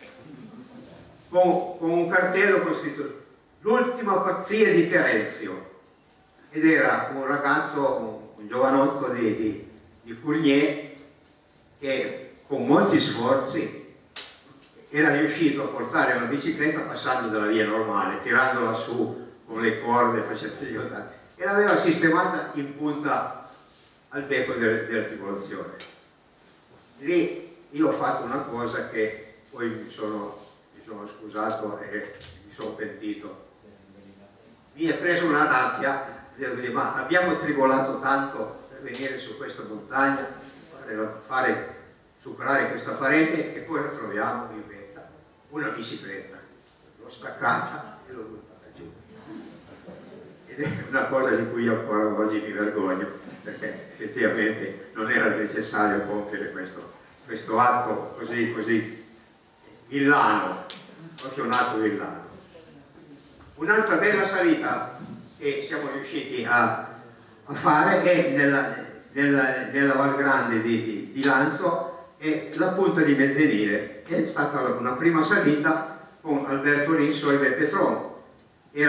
con un cartello con scritto l'ultima pazzia di Terenzio, ed era un ragazzo, un giovanotto di Fournier che con molti sforzi era riuscito a portare una bicicletta passando dalla via normale, tirandola su con le corde, facendogli andare, e l'aveva sistemata in punta al becco della Tribolazione. Lì io ho fatto una cosa che poi mi sono scusato e mi sono pentito. Mi è preso una rabbia, ma abbiamo tribolato tanto per venire su questa montagna, superare questa parete, e poi la troviamo in vetta una bicicletta. L'ho staccata e l'ho buttata giù. Ed è una cosa di cui ancora oggi mi vergogno, perché effettivamente non era necessario compiere questo atto così villano, proprio un atto villano. Un'altra bella salita che siamo riusciti a fare è nella Val Grande di Lanzo, e la punta di Mezzenile. È stata una prima salita con Alberto Risso e Petron. È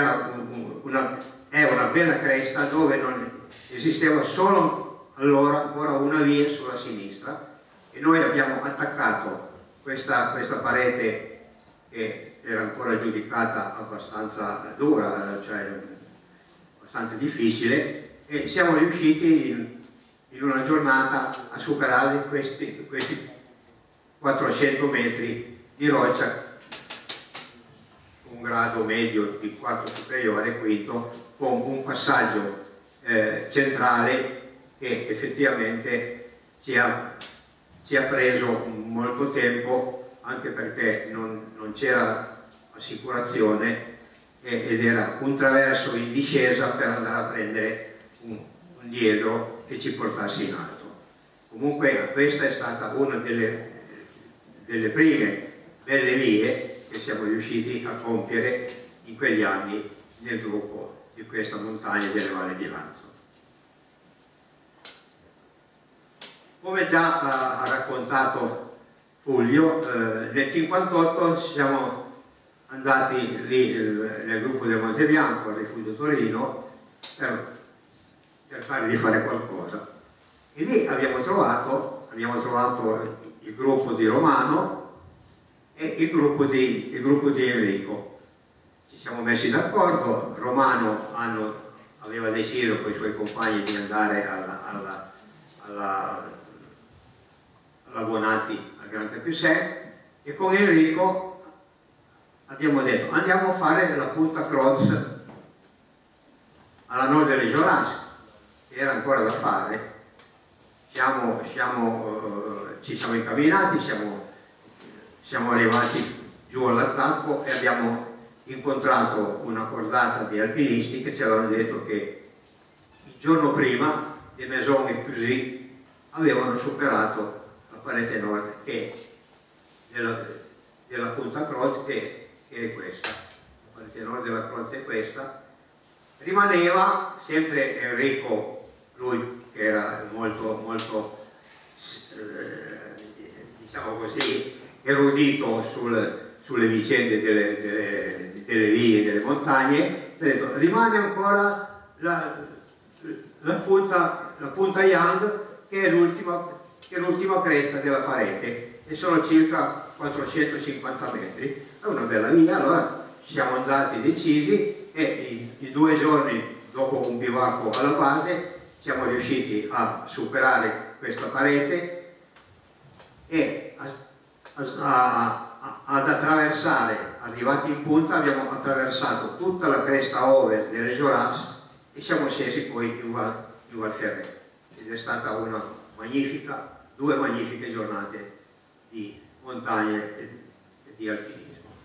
una bella cresta dove non esisteva solo allora ancora una via sulla sinistra, e noi abbiamo attaccato questa parete che era ancora giudicata abbastanza dura, cioè abbastanza difficile, e siamo riusciti in una giornata a superare questi 400 metri di roccia, un grado medio di quarto superiore, quinto, con un passaggio centrale che effettivamente ci ha preso molto tempo, anche perché non c'era assicurazione ed era un traverso in discesa per andare a prendere un diedro che ci portasse in alto. Comunque questa è stata una delle prime belle vie che siamo riusciti a compiere in quegli anni nel gruppo di questa montagna delle Valli di Lanzo. Come già ha raccontato Fulvio, nel 1958 siamo andati lì nel gruppo del Monte Bianco, al Rifugio Torino, per cercare di fare qualcosa. E lì abbiamo trovato il gruppo di Romano e il gruppo di Enrico. Ci siamo messi d'accordo. Romano aveva deciso con i suoi compagni di andare alla Bonati al Gran Capiusè, e con Enrico abbiamo detto andiamo a fare la punta Croz alla nord delle Joras, che era ancora da fare. Ci siamo incamminati, siamo arrivati giù all'attacco e abbiamo incontrato una cordata di alpinisti che ci avevano detto che il giorno prima le Maison e Cusy avevano superato la parete nord della punta Croz, che è questa. La parete nord della Croz è questa, Rimaneva sempre Enrico, lui che era molto diciamo così, erudito sulle vicende delle vie e delle montagne, ha detto, rimane ancora la punta Young, che è l'ultima cresta della parete, e sono circa 450 metri, è una bella via. Allora siamo andati decisi e in 2 giorni dopo un bivacco alla base siamo riusciti a superare questa parete e ad attraversare, arrivati in punta abbiamo attraversato tutta la cresta ovest delle Jorasses e siamo scesi poi in Val Ferret, ed è stata due magnifiche giornate di montagna e di alpinismo.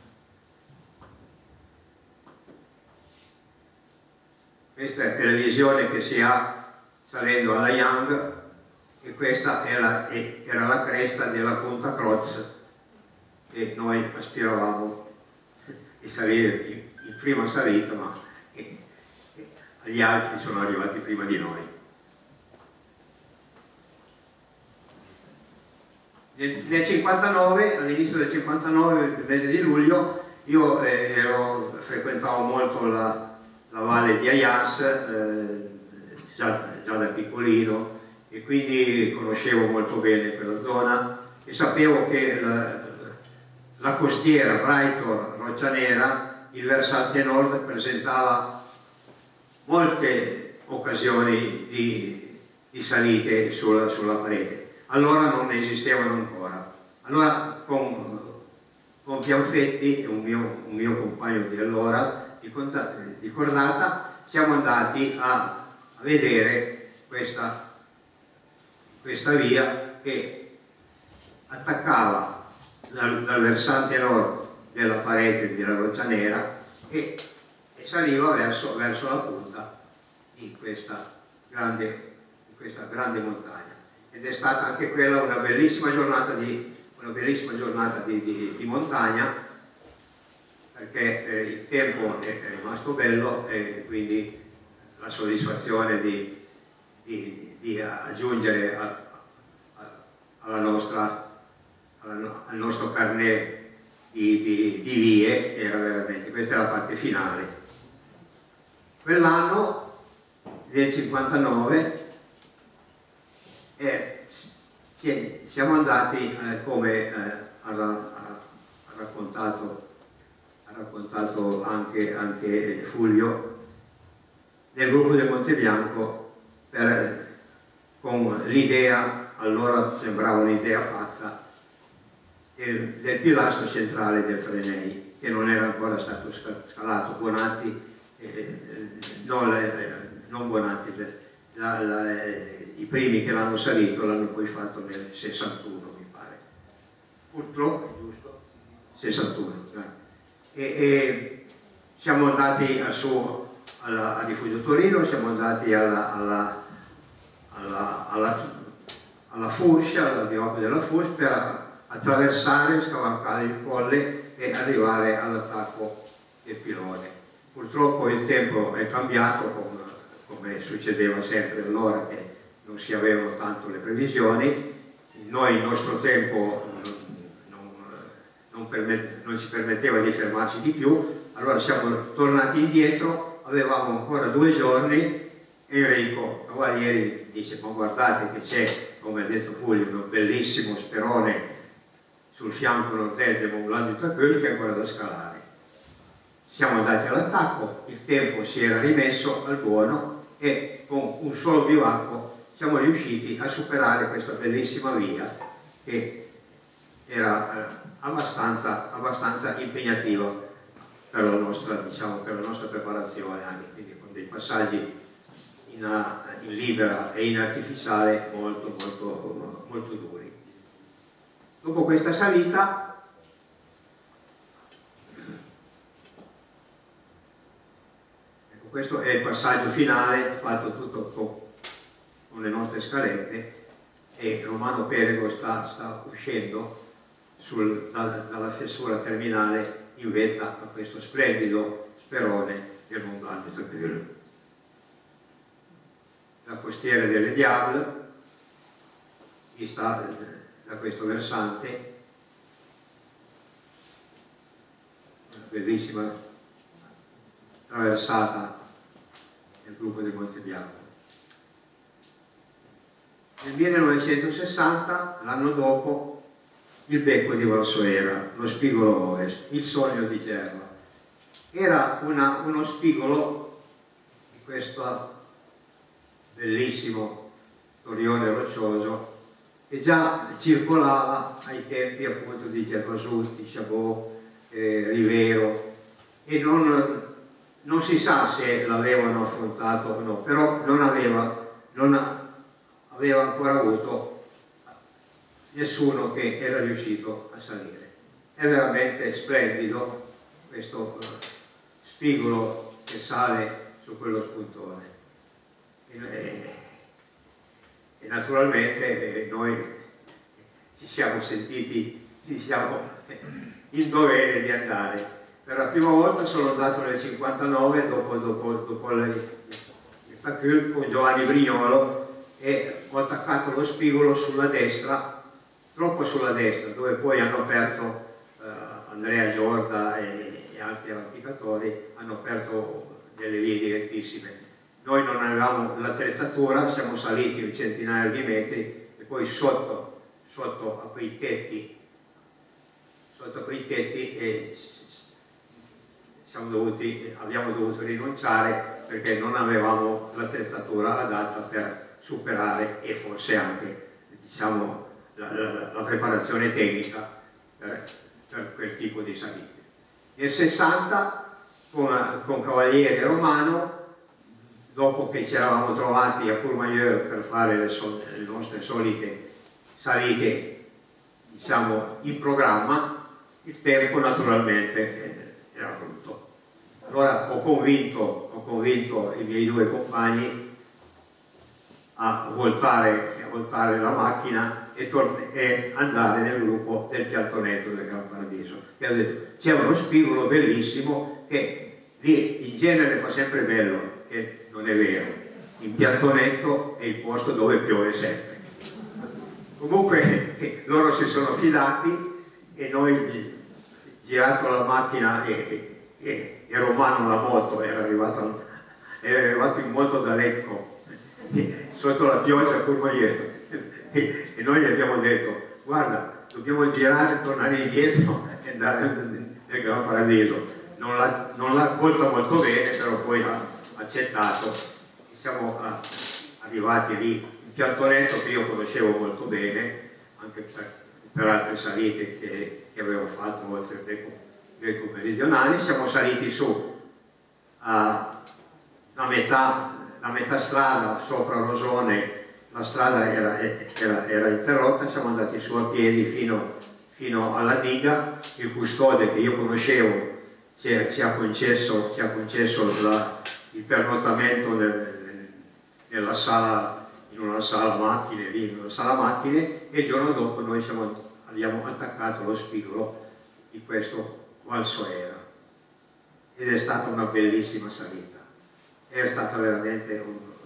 Questa è la visione che si ha salendo alla Young, e questa era la cresta della Punta Croz, e noi aspiravamo di salire in prima salita, ma gli altri sono arrivati prima di noi. Nel 59, all'inizio del 59, nel mese di luglio, io frequentavo molto la valle di Ayas, già da piccolino, e quindi conoscevo molto bene quella zona e sapevo che la costiera Brighton-Roccia Nera, il versante nord, presentava molte occasioni di salite sulla parete. Allora non esistevano ancora. Allora con Pianfetti, un mio compagno di allora, di cordata, siamo andati a vedere questa via che attaccava dal versante nord della parete della Roccia Nera e saliva verso la punta di questa grande montagna, ed è stata anche quella una bellissima giornata di montagna, perché il tempo è rimasto bello e quindi la soddisfazione di aggiungere al nostro carnet di vie era veramente, questa è la parte finale. Quell'anno del 59 siamo andati, come ha raccontato anche Fulvio, nel gruppo del Monte Bianco con l'idea, allora sembrava un'idea pazza, del pilastro centrale del Frenei, che non era ancora stato scalato. Bonatti, non Bonatti, i primi che l'hanno salito l'hanno poi fatto nel 61, mi pare. Purtroppo, giusto? 61, grazie. E siamo andati a Rifugio Torino, siamo andati alla Furcia, al bivacco della Furcia, per attraversare, scavalcare il colle e arrivare all'attacco del pilone. Purtroppo il tempo è cambiato, come succedeva sempre allora, che non si avevano tanto le previsioni. Noi, il nostro tempo non ci permetteva di fermarci di più, allora siamo tornati indietro, avevamo ancora 2 giorni. Enrico Cavalieri dice: ma guardate che c'è, come ha detto Fulvio, un bellissimo sperone sul fianco nord-est del Mont Blanc du Tacul che è ancora da scalare. Siamo andati all'attacco, il tempo si era rimesso al buono e con un solo bivacco siamo riusciti a superare questa bellissima via, che era abbastanza impegnativa per la nostra preparazione, anche quindi con dei passaggi in libera e in artificiale molto duri. Dopo questa salita questo è il passaggio finale, fatto tutto con le nostre scalette, e Romano Perego sta uscendo dalla fessura terminale in vetta a questo splendido sperone del Mont Blanc du Tacul. costiera delle Diables, vista da questo versante, una bellissima traversata del gruppo del Monte Bianco. Nel 1960, l'anno dopo, il becco di Valsoera, lo spigolo ovest, il sogno di Gerla. Era uno spigolo di questo bellissimo torrione roccioso che già circolava ai tempi appunto di Gervasutti, Chabot, Rivero, e non si sa se l'avevano affrontato o no, però non aveva ancora avuto nessuno che era riuscito a salire. È veramente splendido questo spigolo che sale su quello spuntone. E naturalmente noi ci siamo sentiti, diciamo, in dovere di andare. Per la prima volta sono andato nel 59 dopo il Tacul con Giovanni Brignolo, e ho attaccato lo spigolo sulla destra, troppo sulla destra, dove poi hanno aperto Andrea Giorda e altri arrampicatori, hanno aperto delle vie direttissime. Noi non avevamo l'attrezzatura, siamo saliti un centinaio di metri e poi sotto a quei tetti abbiamo dovuto rinunciare perché non avevamo l'attrezzatura adatta per superare, e forse anche, diciamo, la preparazione tecnica per quel tipo di salite. Nel 60 con Cavaliere Romano, dopo che ci eravamo trovati a Courmayeur per fare le nostre solite salite, diciamo, in programma, il tempo naturalmente era brutto. Allora ho convinto i miei due compagni a voltare la macchina e andare nel gruppo del Piantonetto del Gran Paradiso. E ho detto, c'è uno spigolo bellissimo che lì in genere fa sempre bello, che non è vero, in Piantonetto è il posto dove piove sempre. Comunque loro si sono fidati e noi, girato la macchina e Romano la moto, era arrivato in moto da Lecco sotto la pioggia a Courmayeur, e noi gli abbiamo detto, guarda, dobbiamo girare, tornare indietro e andare nel Gran Paradiso. Non l'ha accolta molto bene, però poi ha accettato. Siamo arrivati lì in Piantonetto, che io conoscevo molto bene anche per altre salite che avevo fatto oltre il becco meridionale. Siamo saliti su a metà strada sopra Rosone, la strada era interrotta, siamo andati su a piedi fino alla diga. Il custode che io conoscevo ci ha concesso il pernottamento in una sala macchine, e il giorno dopo noi abbiamo attaccato lo spigolo di questo Valsoera, ed è stata una bellissima salita. È stata veramente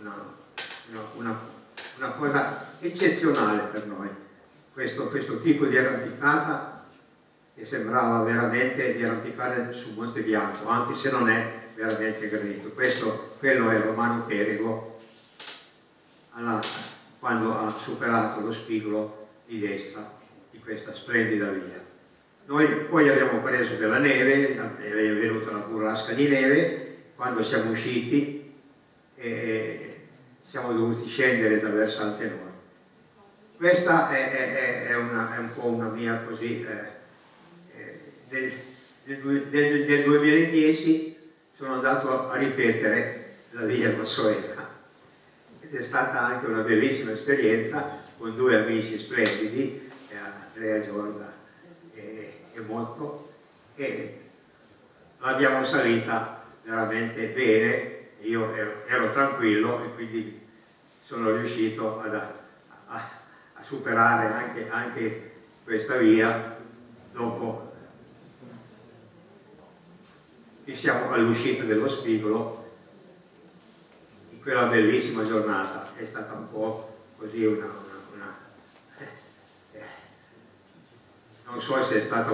una cosa eccezionale per noi, questo tipo di arrampicata, che sembrava veramente di arrampicare sul Monte Bianco, anche se non è veramente granito. Quello è Romano Perego, quando ha superato lo spigolo di destra di questa splendida via. Noi poi abbiamo preso della neve, è venuta una burrasca di neve. Quando siamo usciti siamo dovuti scendere dal versante nord. Questa è un po' una mia così. Nel 2010 sono andato a ripetere la via Valsoera, ed è stata anche una bellissima esperienza con due amici splendidi, Andrea Giorda e Motto, e l'abbiamo salita veramente bene. Io ero tranquillo e quindi sono riuscito a superare anche questa via dopo che siamo all'uscita dello spigolo, quella bellissima giornata. È stata un po' così non so se è stata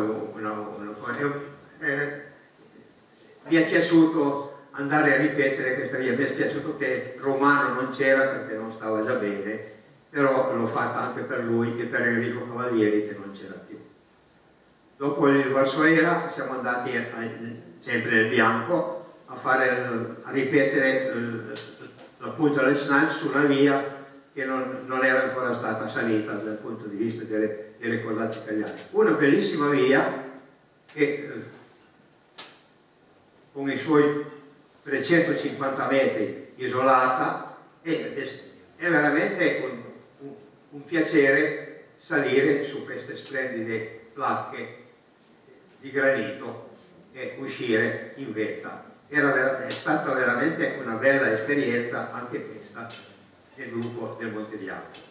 mi è piaciuto andare a ripetere questa via, mi è piaciuto che Romano non c'era perché non stava già bene, però l'ho fatta anche per lui e per Enrico Cavalieri che non c'era più. Dopo il Valsoera siamo andati sempre nel bianco a ripetere la punta del Snal su una via che non era ancora stata salita dal punto di vista delle cordate italiane. Una bellissima via che con i suoi 350 metri isolata è veramente un piacere salire su queste splendide placche di granito e uscire in vetta. È stata veramente una bella esperienza anche questa nel gruppo del Monte Bianco.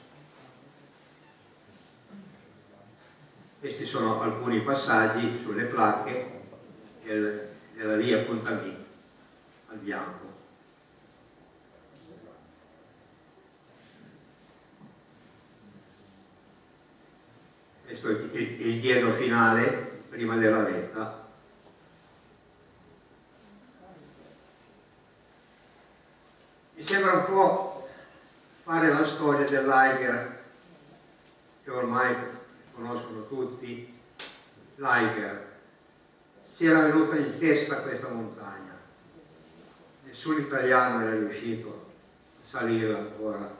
Questi sono alcuni passaggi sulle placche della via Pontamì al Bianco. Questo è il dietro finale prima della vetta. Mi sembra un po' fare la storia dell'Eiger che ormai conoscono tutti. L'Eiger si era venuta in testa questa montagna, nessun italiano era riuscito a salirla ancora.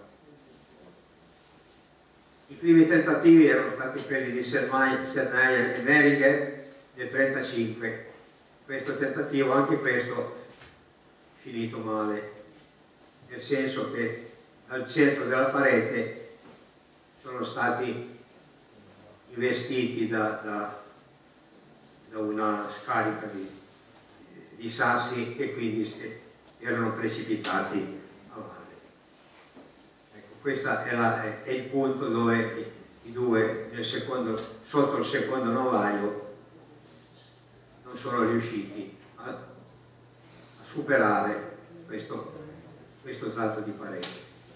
I primi tentativi erano stati quelli di Selmayr e Meringer nel 1935. Questo tentativo, anche questo, finito male, nel senso che al centro della parete sono stati investiti da una scarica di sassi e quindi erano precipitati a valle. Ecco, questo è il punto dove i due sotto il secondo novaio non sono riusciti a superare questo tratto di parete.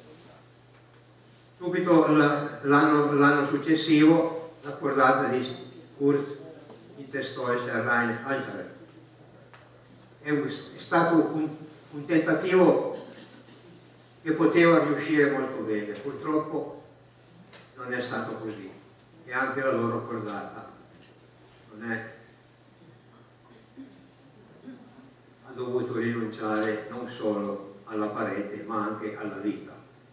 Subito l'anno successivo la cordata di Kurt Interstoischer Rhein-Eicheren è stato un tentativo che poteva riuscire molto bene, purtroppo non è stato così e anche la loro cordata ha dovuto rinunciare non solo alla parete ma anche alla vita.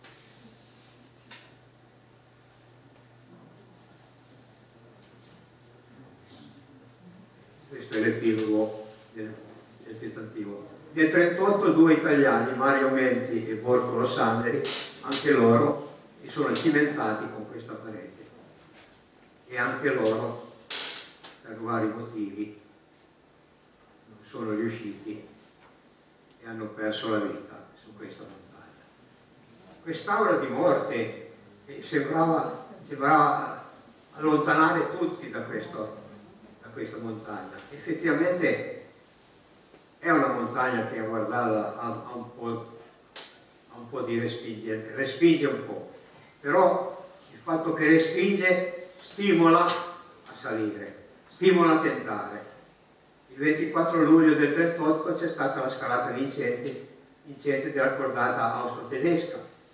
Questo è l'epilogo del tentativo. Nel 1938 due italiani, Mario Menti e Bortolo Sanderi, anche loro si sono cimentati con questa parete e anche loro per vari motivi non sono riusciti e hanno perso la vita su questa montagna. Quest'aura di morte sembrava allontanare tutti da questa montagna. Effettivamente è una montagna che a guardarla ha un po' di respinge un po', però il fatto che respinge stimola a salire, stimola a tentare. Il 24 luglio del 1938 c'è stata la scalata vincente della cordata austro-tedesca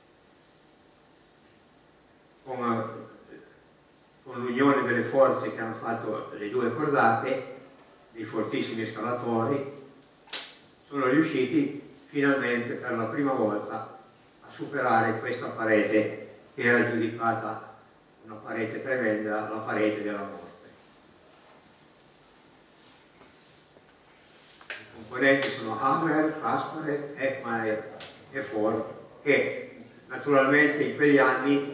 con l'unione delle forze che hanno fatto le due cordate, dei fortissimi scalatori, sono riusciti finalmente per la prima volta a superare questa parete che era giudicata una parete tremenda, la parete della morte. I componenti sono Hammer, Kasparet, Eckmeier e Ford, che naturalmente in quegli anni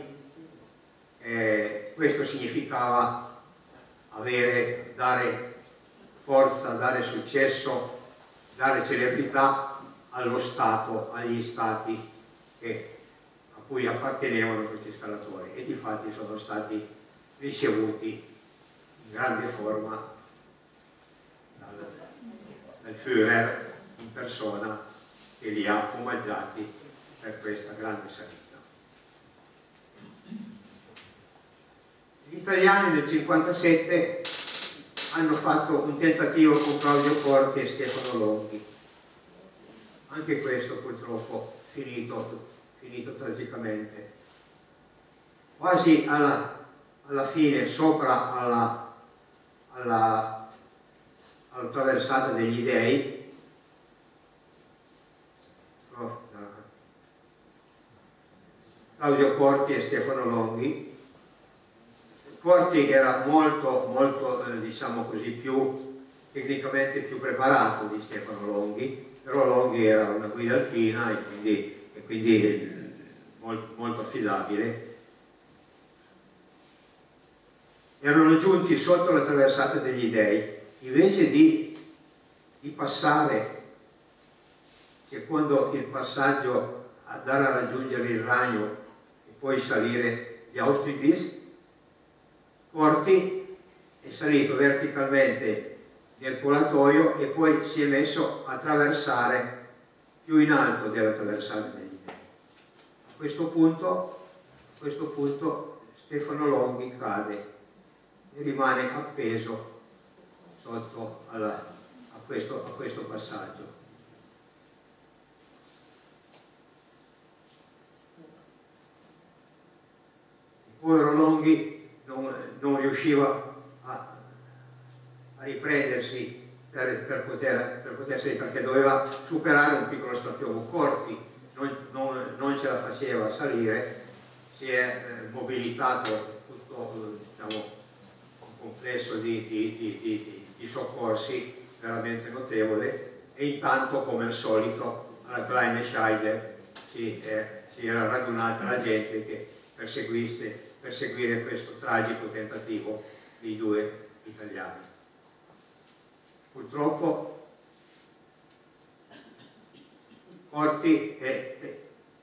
questo significava dare forza, dare successo, dare celebrità allo Stato, agli Stati a cui appartenevano questi scalatori, e difatti sono stati ricevuti in grande forma dal Führer in persona, che li ha omaggiati per questa grande salita. Gli italiani nel 1957 hanno fatto un tentativo con Claudio Corti e Stefano Longhi, anche questo purtroppo finito tragicamente. Quasi alla fine, sopra alla traversata degli Dei, Claudio Corti e Stefano Longhi. Corti era molto diciamo così, tecnicamente più preparato di Stefano Longhi, però Longhi era una guida alpina e quindi molto affidabile. Erano giunti sotto la traversata degli Dei, invece di passare secondo il passaggio andare a raggiungere il Ragno e poi salire di Austerlitz, Corti è salito verticalmente nel colatoio e poi si è messo a attraversare più in alto della traversata degli Dei. A questo punto Stefano Longhi cade e rimane appeso sotto a questo passaggio. Il povero Longhi non riusciva a riprendersi per poter salire, perché doveva superare un piccolo strapiombo. Corti non ce la faceva a salire, si è mobilitato tutto diciamo, un complesso di soccorsi veramente notevole, e intanto, come al solito, alla Kleine Scheide si era radunata la gente che per seguire questo tragico tentativo dei due italiani. Purtroppo Corti è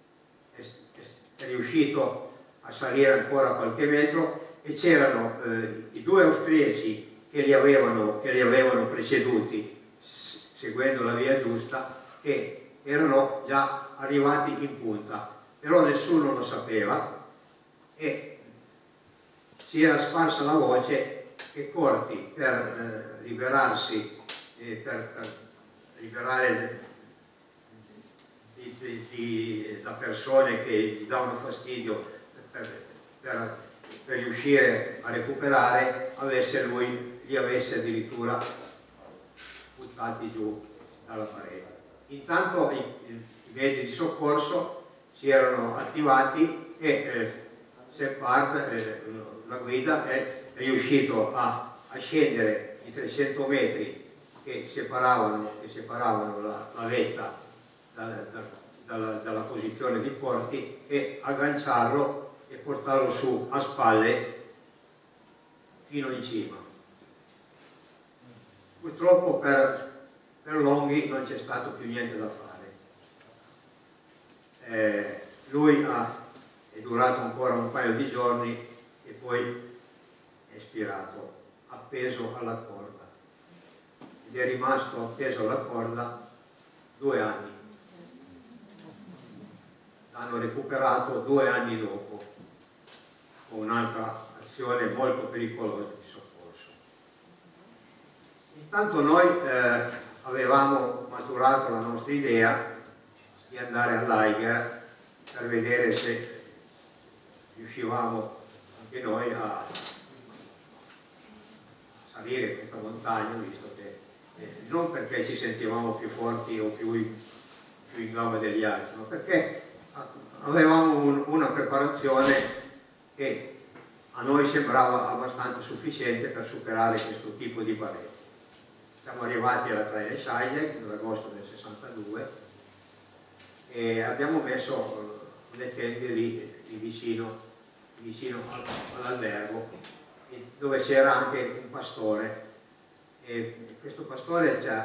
riuscito a salire ancora qualche metro, e c'erano i due austriaci che li avevano preceduti seguendo la via giusta, che erano già arrivati in punta, però nessuno lo sapeva, e si era sparsa la voce che Corti, per liberarsi, per liberare da persone che gli davano fastidio, per riuscire a recuperare, li avesse addirittura buttati giù dalla parete. Intanto i mezzi di soccorso si erano attivati e Separd, la guida, è riuscito a scendere i 300 metri che separavano la vetta dalla posizione di Corti, e agganciarlo e portarlo su a spalle fino in cima. Purtroppo per Longhi non c'è stato più niente da fare. Lui è durato ancora un paio di giorni e poi è espirato, appeso alla corda, ed è rimasto appeso alla corda 2 anni. L'hanno recuperato 2 anni dopo con un'altra azione molto pericolosa di soccorso. Intanto noi avevamo maturato la nostra idea di andare all'Eiger per vedere se riuscivamo anche noi a salire questa montagna, visto che non perché ci sentivamo più forti o più in gamba degli altri, ma perché avevamo una preparazione che a noi sembrava abbastanza sufficiente per superare questo tipo di pareti. Siamo arrivati alla Kleine Scheide nell'agosto del 62 e abbiamo messo le tende lì vicino all'albergo, dove c'era anche un pastore, e questo pastore ci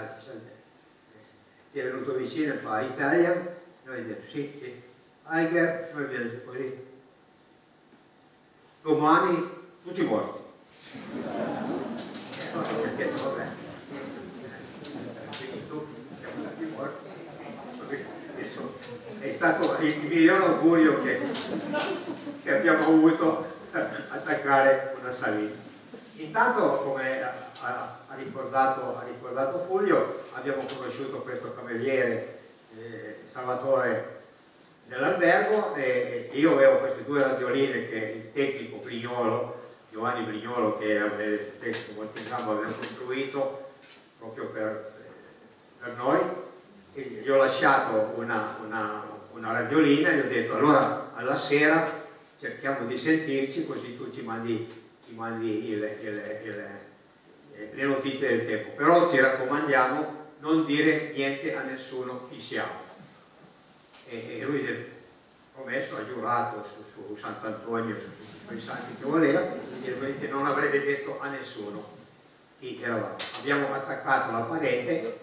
è venuto vicino e fa: Italia? Noi abbiamo detto sì, sì. Eiger? Noi abbiamo detto così: domani tutti morti. Abbiamo detto vabbè, tutti morti, è stato il miglior augurio che abbiamo avuto, attaccare una salita. Intanto, come ha ricordato Fulvio, abbiamo conosciuto questo cameriere Salvatore dell'albergo, e io avevo queste due radioline che il tecnico Brignolo, Giovanni Brignolo, che era un tecnico molto in gamba, aveva costruito proprio per noi, e gli ho lasciato una radiolina e gli ho detto: allora alla sera cerchiamo di sentirci, così tu ci mandi le notizie del tempo, però ti raccomandiamo non dire niente a nessuno chi siamo. E lui ha promesso, ha giurato su Sant'Antonio, su tutti quei santi che voleva, che non avrebbe detto a nessuno chi eravamo. Abbiamo attaccato la parete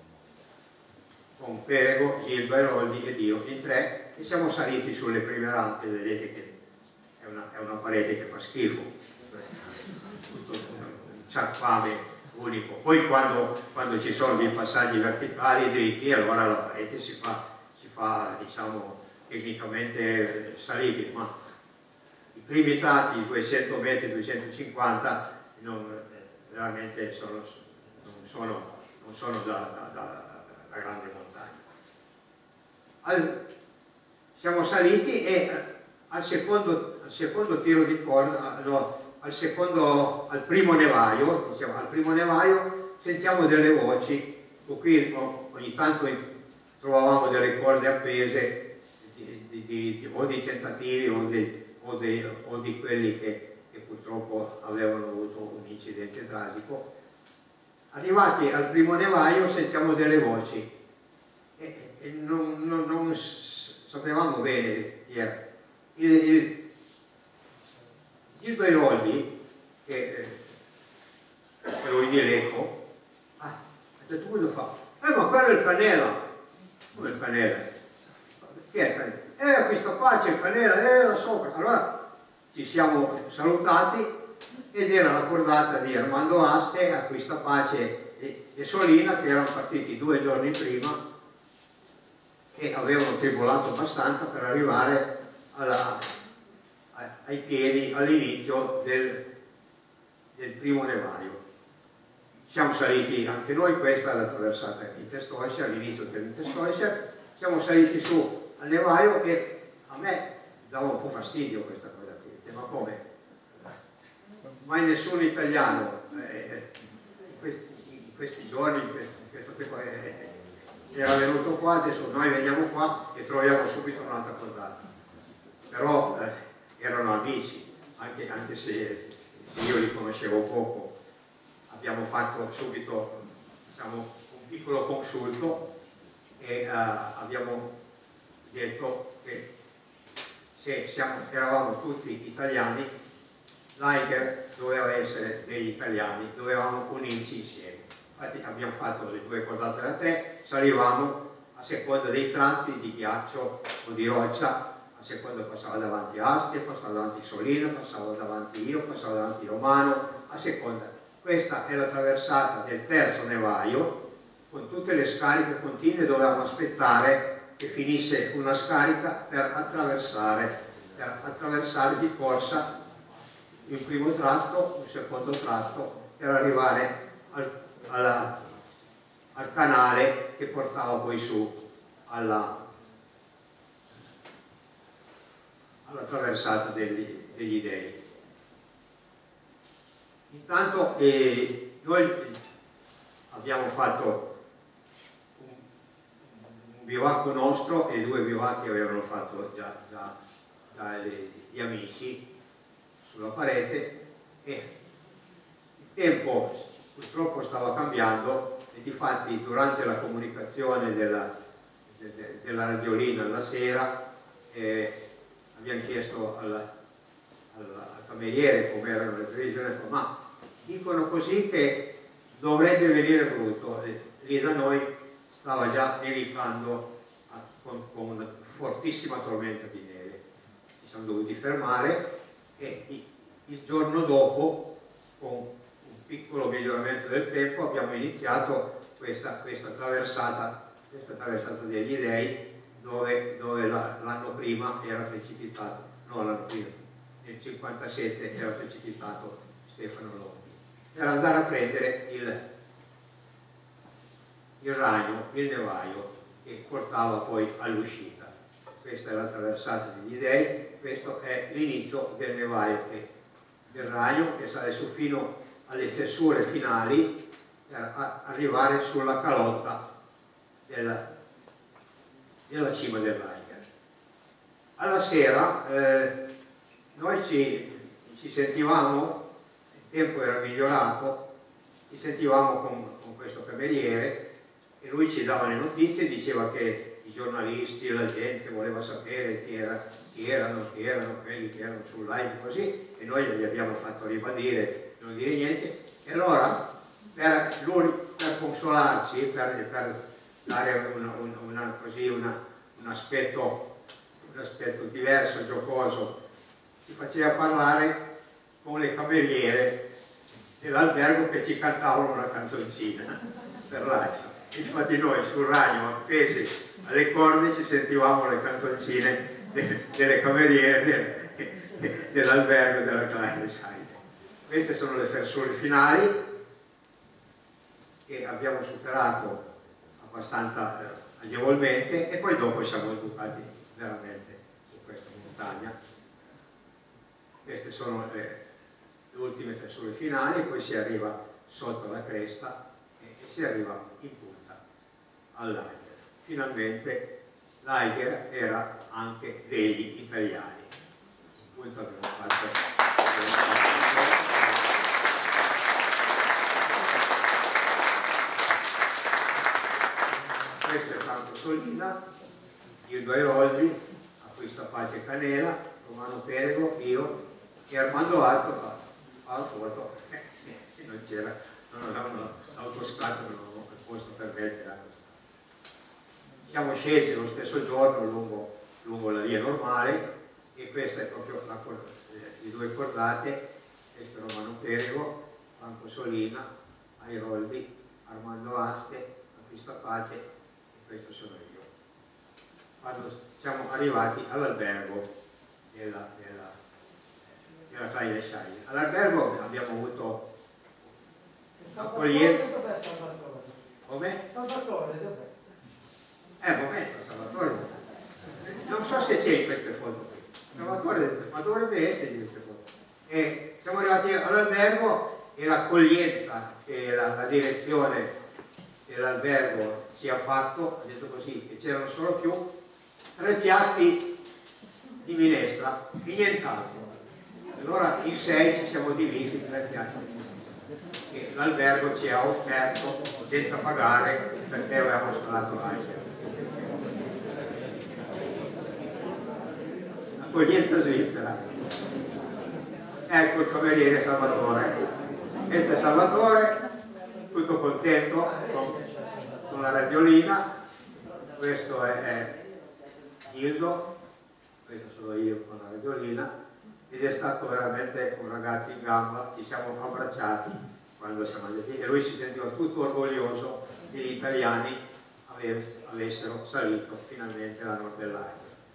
con Perego, Gilba, Eroldi ed io in tre, e siamo saliti sulle prime rampe. Vedete che è una parete che fa schifo, tutto un ciarpame unico. Poi quando ci sono dei passaggi verticali e dritti, allora la parete si fa diciamo tecnicamente salibile, ma i primi tratti, 200 metri, 250, veramente non sono da grande montagna. Siamo saliti e al secondo tiro di corda, al primo nevaio, diciamo, sentiamo delle voci. Qui ogni tanto trovavamo delle corde appese o di tentativi o di quelli che purtroppo avevano avuto un incidente tragico. Arrivati al primo nevaio sentiamo delle voci e non sapevamo bene chi era. Il Gildo Eroldi, che è lui di Lecco, ha detto: quello fa, ma quello è il Canela. Come il Canela? Chi è il Canela? Questa qua c'è il Canela, là sopra. Allora ci siamo salutati ed era la cordata di Armando Aste, Acquista Pace e Solina, che erano partiti 2 giorni prima e avevano tribolato abbastanza per arrivare ai piedi all'inizio del primo nevaio. Siamo saliti anche noi, questa è la traversata in Testoiser, all'inizio del Testoiser, siamo saliti su al nevaio e a me dava un po' fastidio questa cosa qui, ma come? Mai nessun italiano in questi giorni, in questo tempo, era venuto qua, adesso noi veniamo qua e troviamo subito un'altra cordata. Però erano amici, anche se io li conoscevo poco. Abbiamo fatto subito, diciamo, un piccolo consulto e abbiamo detto che se eravamo tutti italiani, l'Aiger doveva essere degli italiani, dovevamo unirci insieme. Infatti abbiamo fatto le 2 cordate da 3, salivamo a seconda dei tratti di ghiaccio o di roccia, a seconda passava davanti Asti, passava davanti Solino, passavo davanti io, passavo davanti Romano, a seconda. Questa è la traversata del terzo nevaio, con tutte le scariche continue. Dovevamo aspettare che finisse una scarica per attraversare di corsa il primo tratto, il secondo tratto, per arrivare al canale che portava poi su alla traversata degli dei. Intanto noi abbiamo fatto un bivacco nostro e 2 bivacchi avevano fatto già gli amici sulla parete, e il tempo purtroppo stava cambiando e difatti durante la comunicazione della radiolina alla sera abbiamo chiesto al cameriere come erano le previsioni, ma dicono così che dovrebbe venire brutto. Lì da noi stava già nevicando con una fortissima tormenta di neve. Ci siamo dovuti fermare e il giorno dopo, con un piccolo miglioramento del tempo, abbiamo iniziato questa traversata degli dei, dove l'anno prima era precipitato, no, l'anno prima, nel 57 era precipitato Stefano Longhi, per andare a prendere il ragno, il nevaio che portava poi all'uscita. Questa è la traversata degli dei, questo è l'inizio del nevaio, del ragno che sale su fino alle fessure finali per arrivare sulla calotta della cima dell'Eiger. Alla sera noi ci sentivamo, il tempo era migliorato, ci sentivamo con questo cameriere e lui ci dava le notizie, diceva che i giornalisti, la gente voleva sapere chi erano quelli che erano sull'Eiger così, e noi gli abbiamo fatto ribadire, non dire niente, e allora per consolarci, per dare un aspetto diverso, giocoso, ci faceva parlare con le cameriere dell'albergo che ci cantavano una canzoncina per radio. Infatti noi sul ragno appesi alle corde ci sentivamo le canzoncine delle cameriere dell'albergo della Kleine. Queste sono le fessure finali che abbiamo superato abbastanza agevolmente e poi dopo siamo educati veramente su questa montagna. Queste sono le ultime fessure finali, poi si arriva sotto la cresta e si arriva in punta all'Eiger. Finalmente l'Eiger era anche degli italiani. In punta abbiamo fatto questo è Franco Solina, Gildo Airoldi, Acquista Pace Canela, Romano Perego, io e Armando Alto fa la foto. Non c'era, non avevamo l'autoscatto, non avevamo posto per mettere. Siamo scesi lo stesso giorno lungo la via normale e questa è proprio le due cordate, questo è Romano Perego, Franco Solina, Airoldi, Armando Aste, Acquista Pace e questo sono io. Quando siamo arrivati all'albergo della Kleine Scheide. All'albergo abbiamo avuto accoglienza. Come? Salvatore, dov'è? Momento, Salvatore. Non so se c'è in queste foto qui. Salvatore, ma dovrebbe essere in queste foto. E siamo arrivati all'albergo e l'accoglienza che la direzione dell'albergo ci ha fatto, ha detto così, che c'erano solo più 3 piatti di minestra e nient'altro. Allora in 6 ci siamo divisi in 3 piatti che l'albergo ci ha offerto senza pagare perché avevamo scalato l'Eiger. Accoglienza svizzera. Ecco il cameriere Salvatore. Questo è Salvatore, tutto contento con la radiolina. Questo è Gildo, questo sono io con la radiolina. Ed è stato veramente un ragazzo in gamba, ci siamo abbracciati quando siamo andati e lui si sentiva tutto orgoglioso che gli italiani avessero salito finalmente la nord dell'Eiger.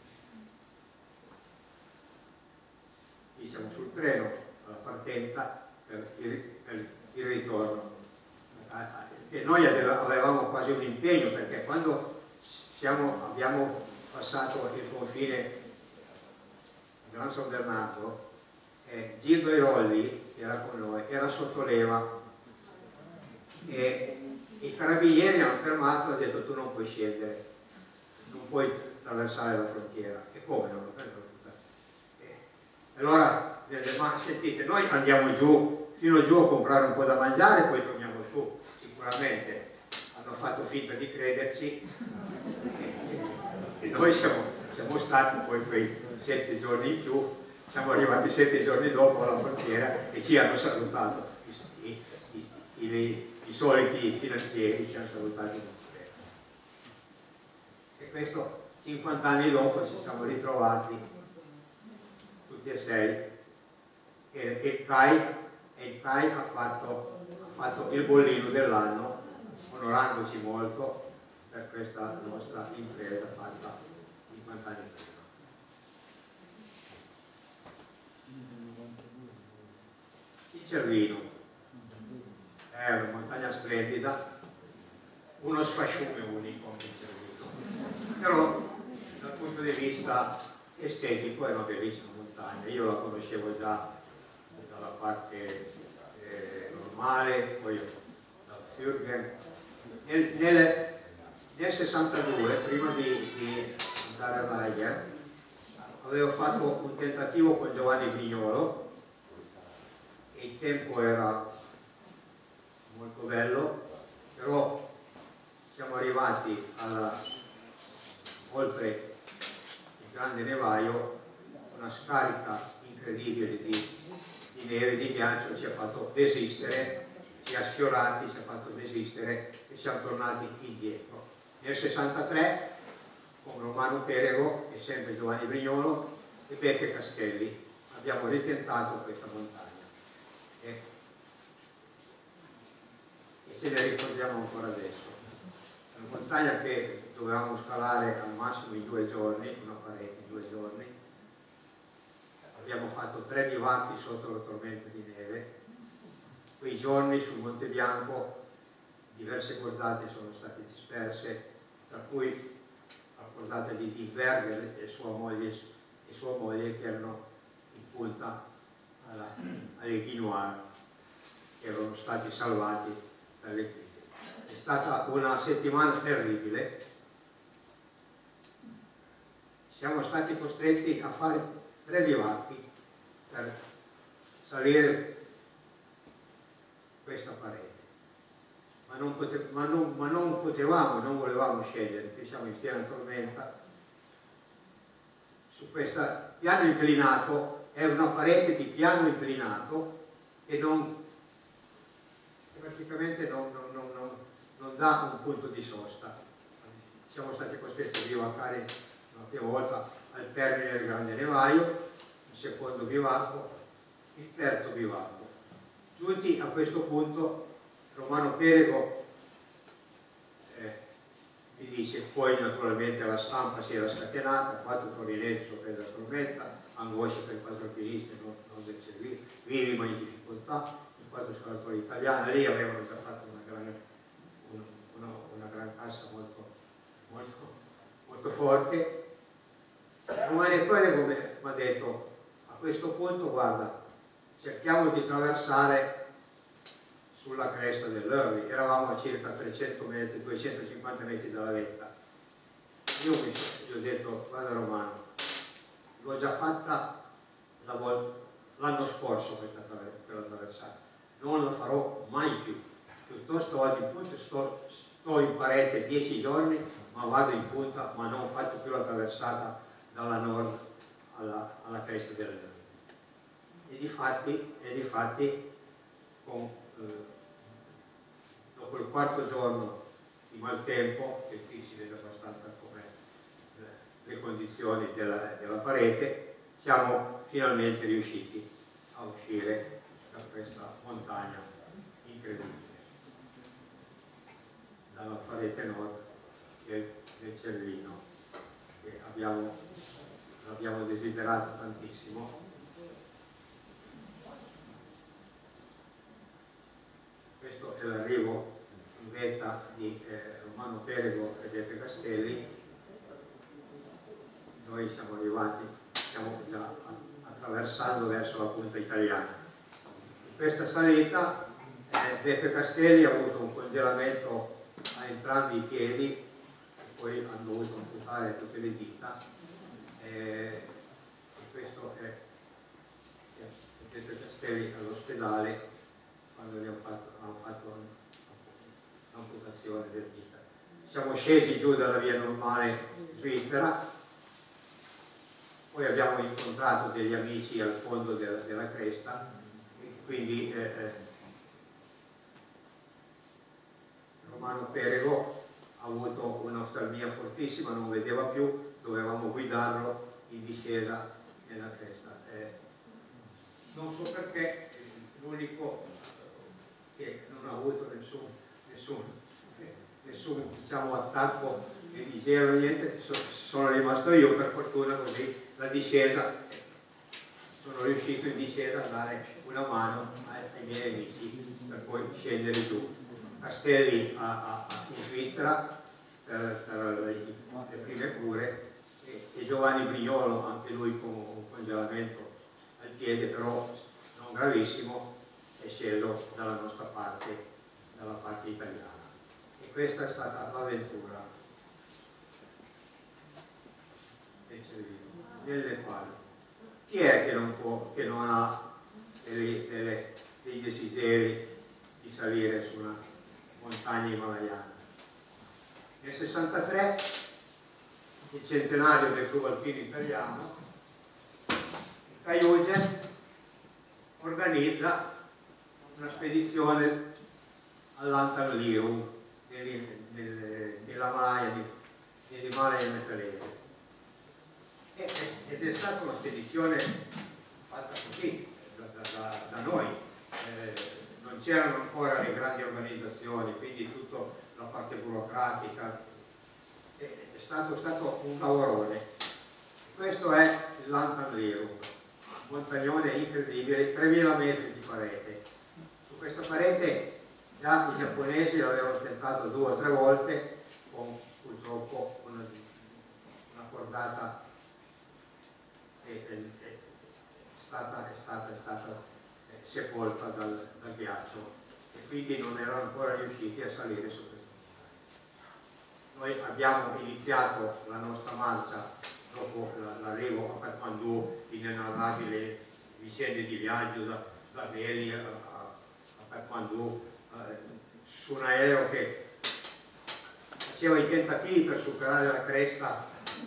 Qui siamo sul treno alla partenza per il ritorno. E noi avevamo quasi un impegno perché quando abbiamo passato il confine Gran San Bernardo, Gildo Airoldi, che era con noi, era sotto leva e i carabinieri hanno fermato e hanno detto tu non puoi scendere, non puoi attraversare la frontiera. E come non lo prendono tutta? Allora, ma sentite, noi andiamo giù, fino giù a comprare un po' da mangiare e poi torniamo su, sicuramente hanno fatto finta di crederci e noi siamo stati poi quei 7 giorni in più, siamo arrivati 7 giorni dopo alla frontiera e ci hanno salutato i soliti finanzieri, ci hanno salutato in frontiera. E questo 50 anni dopo ci siamo ritrovati tutti e 6 e il CAI ha fatto il bollino dell'anno onorandoci molto per questa nostra impresa fatta Cervino. È una montagna splendida, uno sfasciume unico il Cervino, però dal punto di vista estetico è una bellissima montagna. Io la conoscevo già dalla parte normale, poi dal Fürgen. Nel 62, prima di andare all'Aiger, avevo fatto un tentativo con Giovanni Brignolo, e il tempo era molto bello, però siamo arrivati oltre il grande nevaio, una scarica incredibile di neve, di ghiaccio, ci ha fatto desistere, ci ha sfiorati, ci ha fatto desistere e siamo tornati indietro. Nel 63 con Romano Perego e sempre Giovanni Brignolo e Beppe Castelli abbiamo ritentato questa montagna e ce ne ricordiamo ancora adesso. È una montagna che dovevamo scalare al massimo in 2 giorni, una parete in 2 giorni. Abbiamo fatto 3 bivacchi sotto la tormenta di neve. Quei giorni sul Monte Bianco diverse cordate sono state disperse, tra cui la cordata di Dick Berger e sua moglie che erano in punta alle Guinoir, che erano stati salvati dalle crisi. È stata una settimana terribile. Siamo stati costretti a fare 3 bivacchi per salire questa parete, ma non potevamo, non volevamo scegliere, perché siamo in piena tormenta. Su questo piano inclinato, è una parete di piano inclinato che praticamente non dà un punto di sosta. Siamo stati costretti a bivaccare una prima volta al termine del grande nevaio, il secondo bivacco, il terzo bivacco. Giunti a questo punto, Romano Perego mi dice, poi naturalmente la stampa si era scatenata, 4 torinesi sopra la tormenta, angoscia per i 4 alpinisti non del vivi ma in difficoltà, i 4 scalatori italiani, lì avevano già fatto una gran cassa molto forte. Romano Perego mi ha detto, a questo punto guarda, cerchiamo di attraversare sulla cresta dell'Early, eravamo a circa 300 metri, 250 metri dalla vetta. Io gli ho detto, guarda Romano, l'ho già fatta l'anno scorso quella traversata, non la farò mai più, piuttosto vado in punta, sto in parete 10 giorni, ma vado in punta, ma non faccio più la traversata dalla nord alla cresta dell'Early. E difatti dopo il 4º giorno di maltempo, che qui si vede abbastanza come le condizioni della parete, siamo finalmente riusciti a uscire da questa montagna incredibile, dalla parete nord del Cervino, che l'abbiamo desiderato tantissimo. Questo è l'arrivo in vetta di Romano Perego e Beppe Castelli. Noi siamo arrivati, stiamo già attraversando verso la punta italiana. In questa salita Beppe Castelli ha avuto un congelamento a entrambi i piedi e poi hanno dovuto amputare tutte le dita. E questo è Beppe Castelli all'ospedale quando gli hanno fatto l'amputazione del dita. Siamo scesi giù dalla via normale svizzera, poi abbiamo incontrato degli amici al fondo della cresta e quindi Romano Perego ha avuto un'oftalmia fortissima, non vedeva più, dovevamo guidarlo in discesa nella cresta. Non so perché, l'unico che non ha avuto nessun diciamo, attacco di diceva niente, sono rimasto io per fortuna, così la discesa sono riuscito in discesa a dare una mano ai miei amici per poi scendere giù. Castelli in Svizzera per le prime cure e Giovanni Brignolo, anche lui con un congelamento al piede, però non gravissimo, è sceso dalla nostra parte, dalla parte italiana. E questa è stata l'avventura nelle quali chi è che non ha dei desideri di salire su una montagna himalayana? Nel 63, il centenario del Club Alpino Italiano, Caiugen organizza una spedizione all'Antanliru nell'Himalaya nepalese. Ed è stata una spedizione fatta così da noi, non c'erano ancora le grandi organizzazioni, quindi tutta la parte burocratica, è stato un lavorone. Questo è l'Antanliru, un montagnone incredibile, 3000 metri di parete. Su questa parete già i giapponesi l'avevano tentato 2 o 3 volte, con purtroppo una cordata è stata sepolta dal ghiaccio, e quindi non erano ancora riusciti a salire su questo. Noi abbiamo iniziato la nostra marcia dopo l'arrivo a Kathmandu, inenarrabili vicende di viaggio da Delhi a Kathmandu, su un aereo che faceva i tentativi per superare la cresta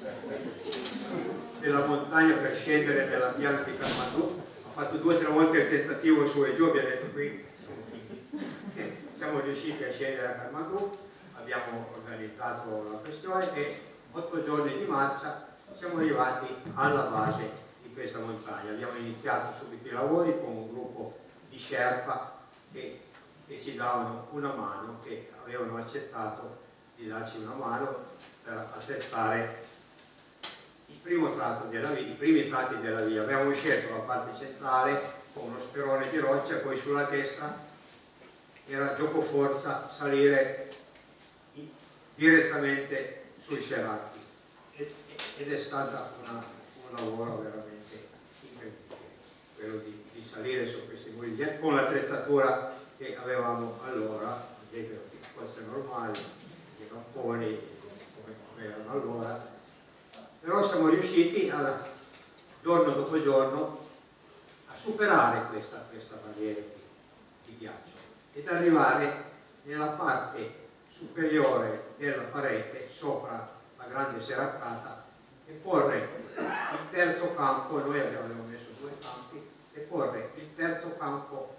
della montagna per scendere nella piana di Kathmandu. Ha fatto 2 o 3 volte il tentativo su e giù, abbiamo detto qui siamo riusciti a scendere a Kathmandu, abbiamo organizzato la questione e 8 giorni di marcia siamo arrivati alla base di questa montagna. Abbiamo iniziato subito i lavori con un gruppo di Sherpa che ci davano una mano, che avevano accettato di darci una mano per attrezzare i primi tratti della via. Abbiamo scelto la parte centrale con uno sperone di roccia, poi sulla destra era giocoforza salire direttamente sui serrati, ed è stato un lavoro veramente incredibile quello di salire su questi muri con l'attrezzatura che avevamo allora, le cose normali, i capponi come erano allora, però siamo riusciti giorno dopo giorno a superare questa barriera di ghiaccio ed arrivare nella parte superiore della parete sopra la grande seraccata e porre il terzo campo. Noi abbiamo messo 2 campi, e porre il terzo campo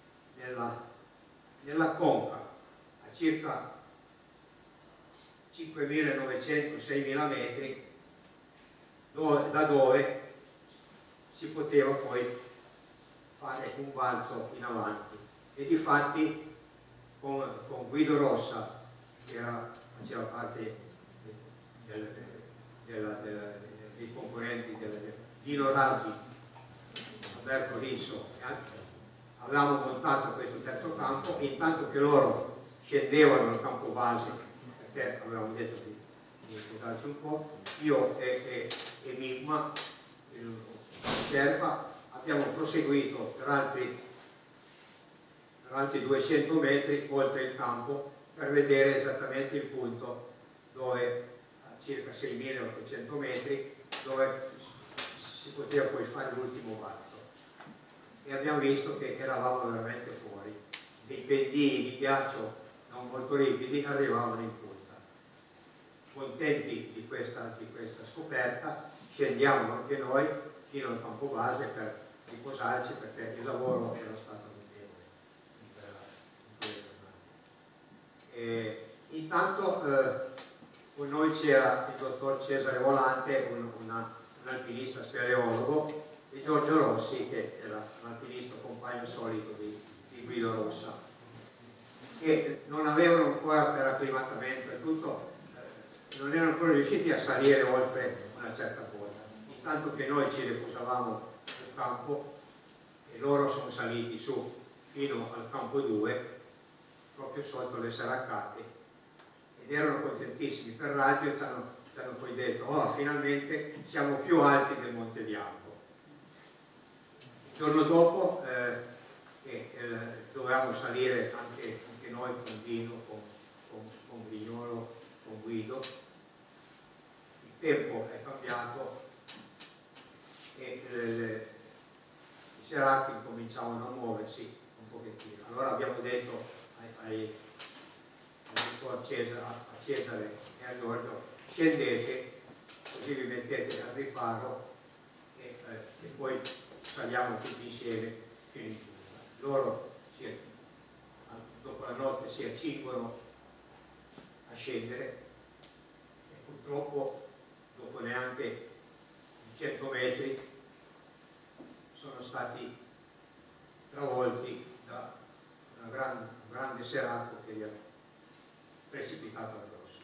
nella conca a circa 5.900-6.000 metri, da dove si poteva poi fare un balzo in avanti. E difatti con Guido Rossa, che faceva parte dei componenti Dino Raggi, Alberto Risso, avevamo montato questo terzo campo, intanto che loro scendevano al campo base, perché avevamo detto di sposarci un po', io e Mimma, il Sherpa, abbiamo proseguito per altri 200 metri oltre il campo per vedere esattamente il punto dove, a circa 6.800 metri, dove si poteva poi fare l'ultimo balzo. E abbiamo visto che eravamo veramente fuori. Dei pendii di ghiaccio non molto ripidi arrivavano in punta. Contenti di questa scoperta, scendiamo anche noi fino al campo base per riposarci, perché il lavoro era stato notevole in quelle giornate. Intanto con noi c'era il dottor Cesare Volante, un alpinista speleologo, e Giorgio Rossi, che era un alpinista compagno solito di Guido Rossa, che non avevano ancora per acclimatamento e tutto, non erano ancora riusciti a salire oltre una certa quota. Intanto che noi ci riposavamo sul campo e loro sono saliti su fino al campo 2, proprio sotto le saraccate, ed erano contentissimi. Per radio ci hanno poi detto: oh, finalmente siamo più alti del Monte Bianco. Il giorno dopo dovevamo salire anche noi con Dino, con Vignolo, con Guido. Il tempo è cambiato e i serati cominciavano a muoversi un pochettino. Allora abbiamo detto a Cesare e a Giorgio: scendete, così vi mettete al riparo e poi saliamo tutti insieme fino in giù. Loro dopo la notte si accingono a scendere e purtroppo dopo neanche 100 metri sono stati travolti da un grande seraco che gli ha precipitato addosso.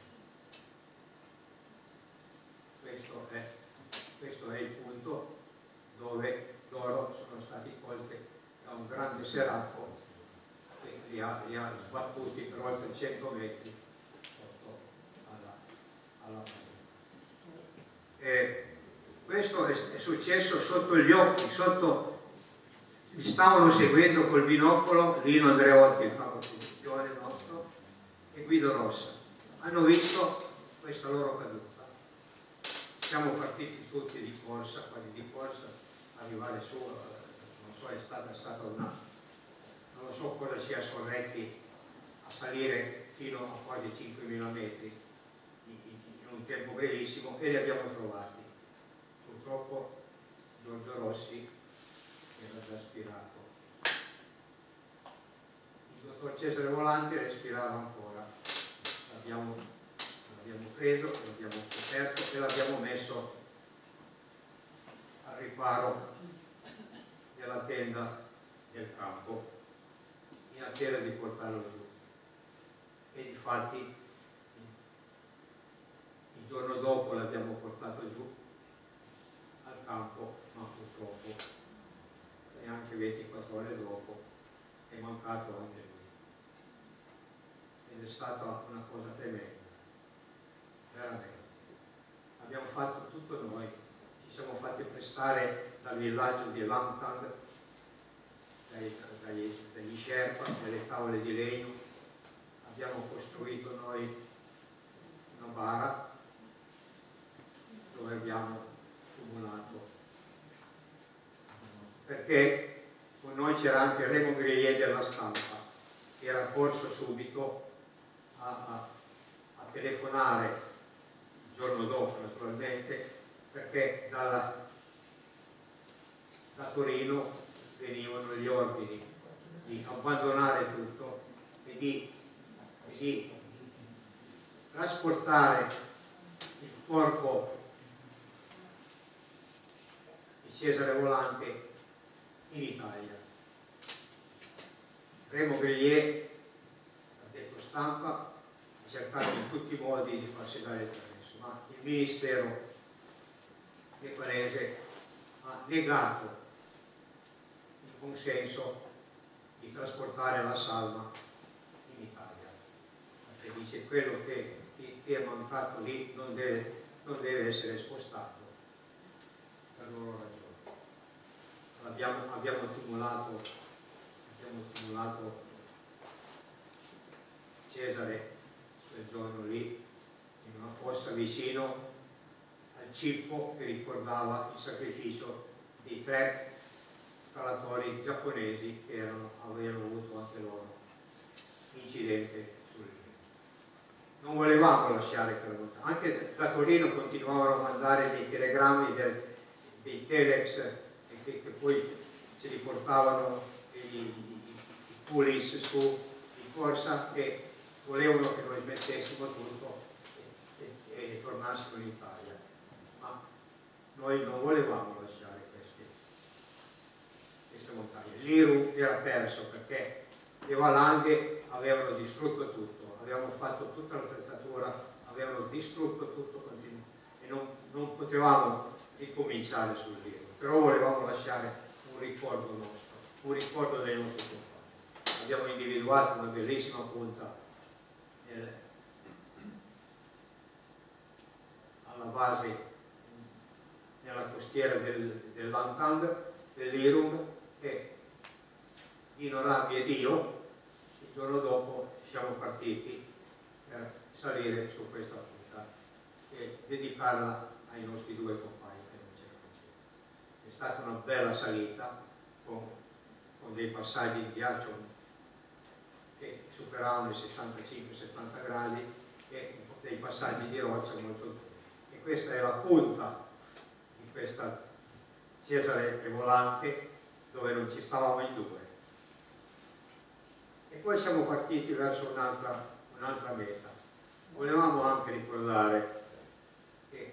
Questo è il punto dove loro sono stati colti da un grande seraco che li ha sbattuti per oltre 100 metri sotto alla questo è successo sotto gli occhi, li stavano seguendo col binocolo Lino Andreotti, il capo produzione nostro, e Guido Rossa. Hanno visto questa loro caduta. Siamo partiti tutti di corsa, quasi di corsa, arrivare su, non so, è stata una, non lo so cosa sia sorretti a salire fino a quasi 5.000 metri in un tempo brevissimo, e li abbiamo trovati. Purtroppo Giorgio Rossi era già spirato. Il dottor Cesare Volante respirava ancora. L'abbiamo preso, l'abbiamo coperto e l'abbiamo messo al riparo della tenda del campo in attesa di portarlo giù. E difatti il giorno dopo l'abbiamo portato giù al campo, ma purtroppo neanche 24 ore dopo è mancato anche lui. Ed è stata una cosa tremenda, veramente. Abbiamo fatto tutto noi, ci siamo fatti prestare dal villaggio di Langtang, dagli Sherpa, delle tavole di legno, abbiamo costruito noi una bara dove abbiamo tumulato, perché con noi c'era anche Remo Grillier della Stampa, che era corso subito a telefonare il giorno dopo, naturalmente, perché da Torino venivano gli ordini di abbandonare tutto e di trasportare il corpo di Cesare Volante in Italia. Remo Grillier, ha detto Stampa, ha cercato in tutti i modi di farsi dare il permesso, ma il ministero nepalese ha negato il consenso di trasportare la salma in Italia, perché dice: quello che è mancato lì non deve essere spostato per loro ragioni. Abbiamo tumulato Cesare quel giorno lì in una fossa vicino al cippo che ricordava il sacrificio di 3 scalatori giapponesi che avevano avuto anche loro incidente sul Nilo. Non volevamo lasciare quella montagna. Anche da Torino continuavano a mandare dei telegrammi, dei telex che poi ci riportavano i pulis su in corsa, che volevano che noi smettessimo tutto e tornassimo in Italia, ma noi non volevamo lasciare queste montagne. L'Iru era perso perché le valanghe avevano distrutto tutto, avevamo fatto tutta l'attrezzatura, avevano distrutto tutto e non potevamo ricominciare sull'Iru. però volevamo lasciare un ricordo nostro, un ricordo dei nostri compagni. Abbiamo individuato una bellissima punta alla base, nella costiera dell'Antand, dell'Irum, e in Arabia ed io, il giorno dopo siamo partiti per salire su questa punta e dedicarla ai nostri due compagni che non c'erano più. È stata una bella salita con dei passaggi di ghiaccio che superavano i 65-70 gradi e dei passaggi di roccia molto duri. E questa è la punta di questa Cesare e Volante, dove non ci stavamo in due. E poi siamo partiti verso un'altra meta. Volevamo anche ricordare che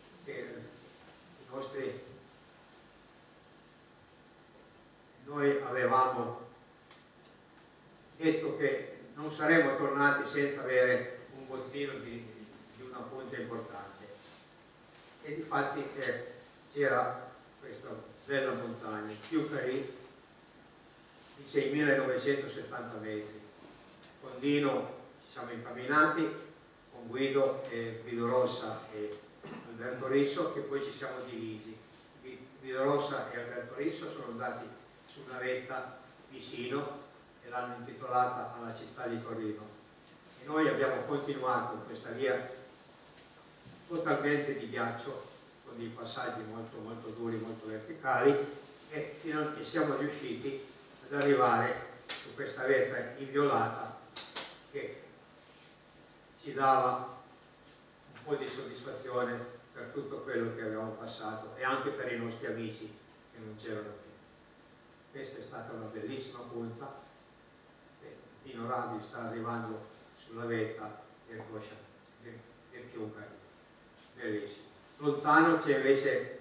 noi avevamo detto che non saremmo tornati senza avere un bottino di una punta importante. E difatti c'era questa bella montagna, Chiucari, di 6.970 metri. Con Dino ci siamo incamminati, con Guido Rossa e Alberto Risso, che poi ci siamo divisi. Guido Rossa e Alberto Risso sono andati su una vetta vicino e l'hanno intitolata alla città di Torino. E noi abbiamo continuato questa via totalmente di ghiaccio, con dei passaggi molto, molto duri, molto verticali, e siamo riusciti ad arrivare su questa vetta inviolata che ci dava un po' di soddisfazione per tutto quello che avevamo passato e anche per i nostri amici che non c'erano più. Questa è stata una bellissima punta. Dino Rabi sta arrivando sulla vetta del Chiuncari, bellissimo. Lontano c'è invece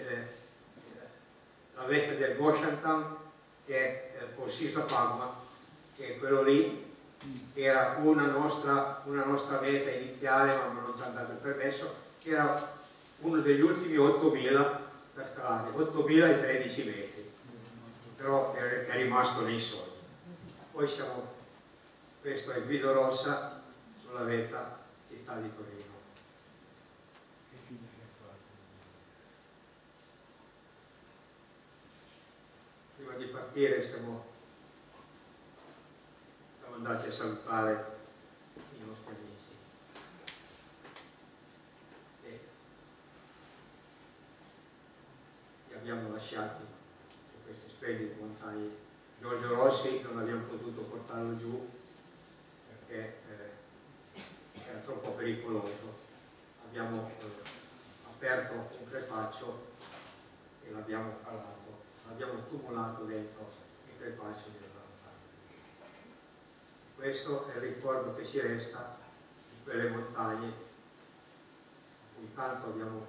la vetta del Goshantan, che è Ossisa Pagma, che è quello lì, che era una nostra meta iniziale, ma non ci hanno dato il permesso, che era uno degli ultimi 8.000 da scalare, 8.013 metri, però è rimasto nei sogni. Poi questo è Guido Rossa sulla vetta città di Torino. Prima di partire siamo andati a salutare i nostri amici e li abbiamo lasciati su queste splendide montagne. Giorgio Rossi non abbiamo potuto portarlo giù perché era troppo pericoloso. Abbiamo aperto un crepaccio e l'abbiamo calato, l'abbiamo tumulato dentro il crepaccio della montagna. Questo è il ricordo che ci resta di quelle montagne a cui tanto abbiamo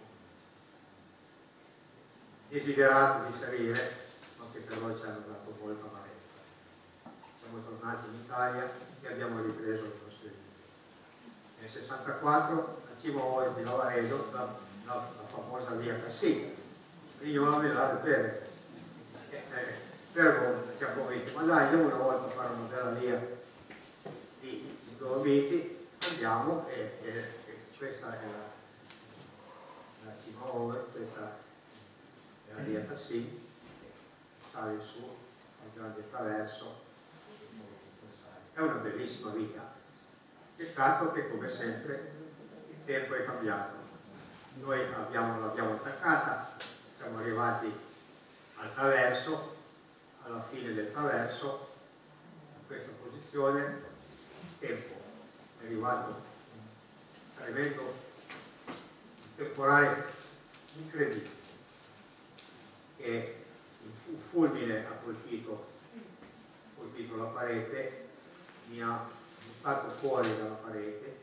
desiderato di salire, ma che per noi ci hanno dato molta amarezza. Siamo tornati in Italia e abbiamo ripreso le nostre vite. Nel 64 a cima di Lavaredo, la famosa via Cassini, Prignolo Milano Pere. Fermo ci abbiamo detto, ma dai, andiamo una volta a fare una bella via di Dolomiti, andiamo e questa è la cima ovest, questa è la via Cassini, sale su al grande traverso. È una bellissima via, peccato che come sempre il tempo è cambiato. Noi l'abbiamo attaccata, siamo arrivati al traverso, alla fine del traverso, in questa posizione, il tempo è arrivato un tremendo temporale incredibile, che il fulmine ha colpito la parete, mi ha buttato fuori dalla parete,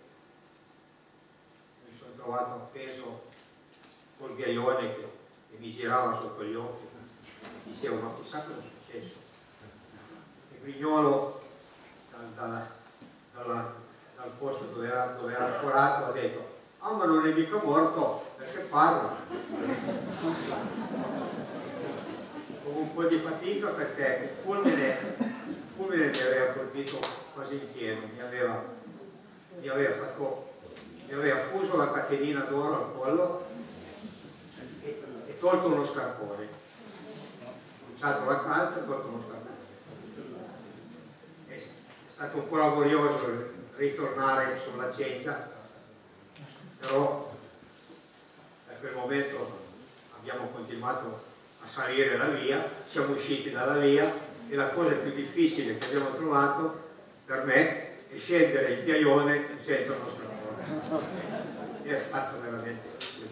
mi sono trovato appeso col ghiaione che mi girava sotto gli occhi, dicevo, ma chissà cosa è successo. E Grignolo dal posto dove era ancorato ha detto, ah, ma non è mica morto, perché parla? un po' di fatica perché il fulmine mi aveva colpito quasi in pieno, mi aveva fuso la catenina d'oro al collo e tolto uno scarpone, bruciato la calza e tolto uno scarpone. È stato un po' laborioso ritornare sulla cencia, però da quel momento abbiamo continuato a salire la via, siamo usciti dalla via e la cosa più difficile che abbiamo trovato per me è scendere il ghiaione senza uno scarpone. È stato veramente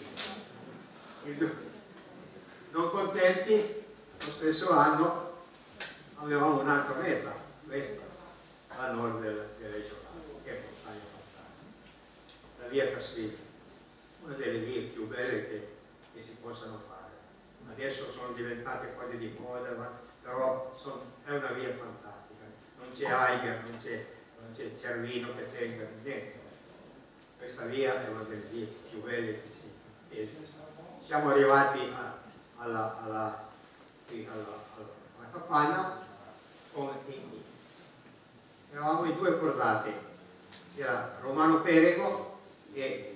non contenti, lo stesso anno avevamo un'altra meta, questa, a nord delle Isolate, che è montagna fantastica, la via Cassino, una delle vie più belle che si possano fare. Adesso sono diventate quasi di moda, però è una via fantastica, non c'è Eiger, non c'è Cervino che tenga, niente. Questa via è una delle vie più belle che si esiste. Siamo arrivati alla capanna, eravamo in due cordate, era Romano Perego e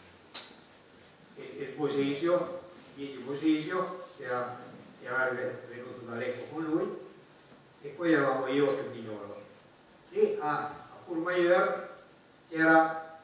il Bosisio, Gigi Bosisio, che era venuto da Lecco con lui, e poi eravamo io e Brignolo. E a Courmayeur c'era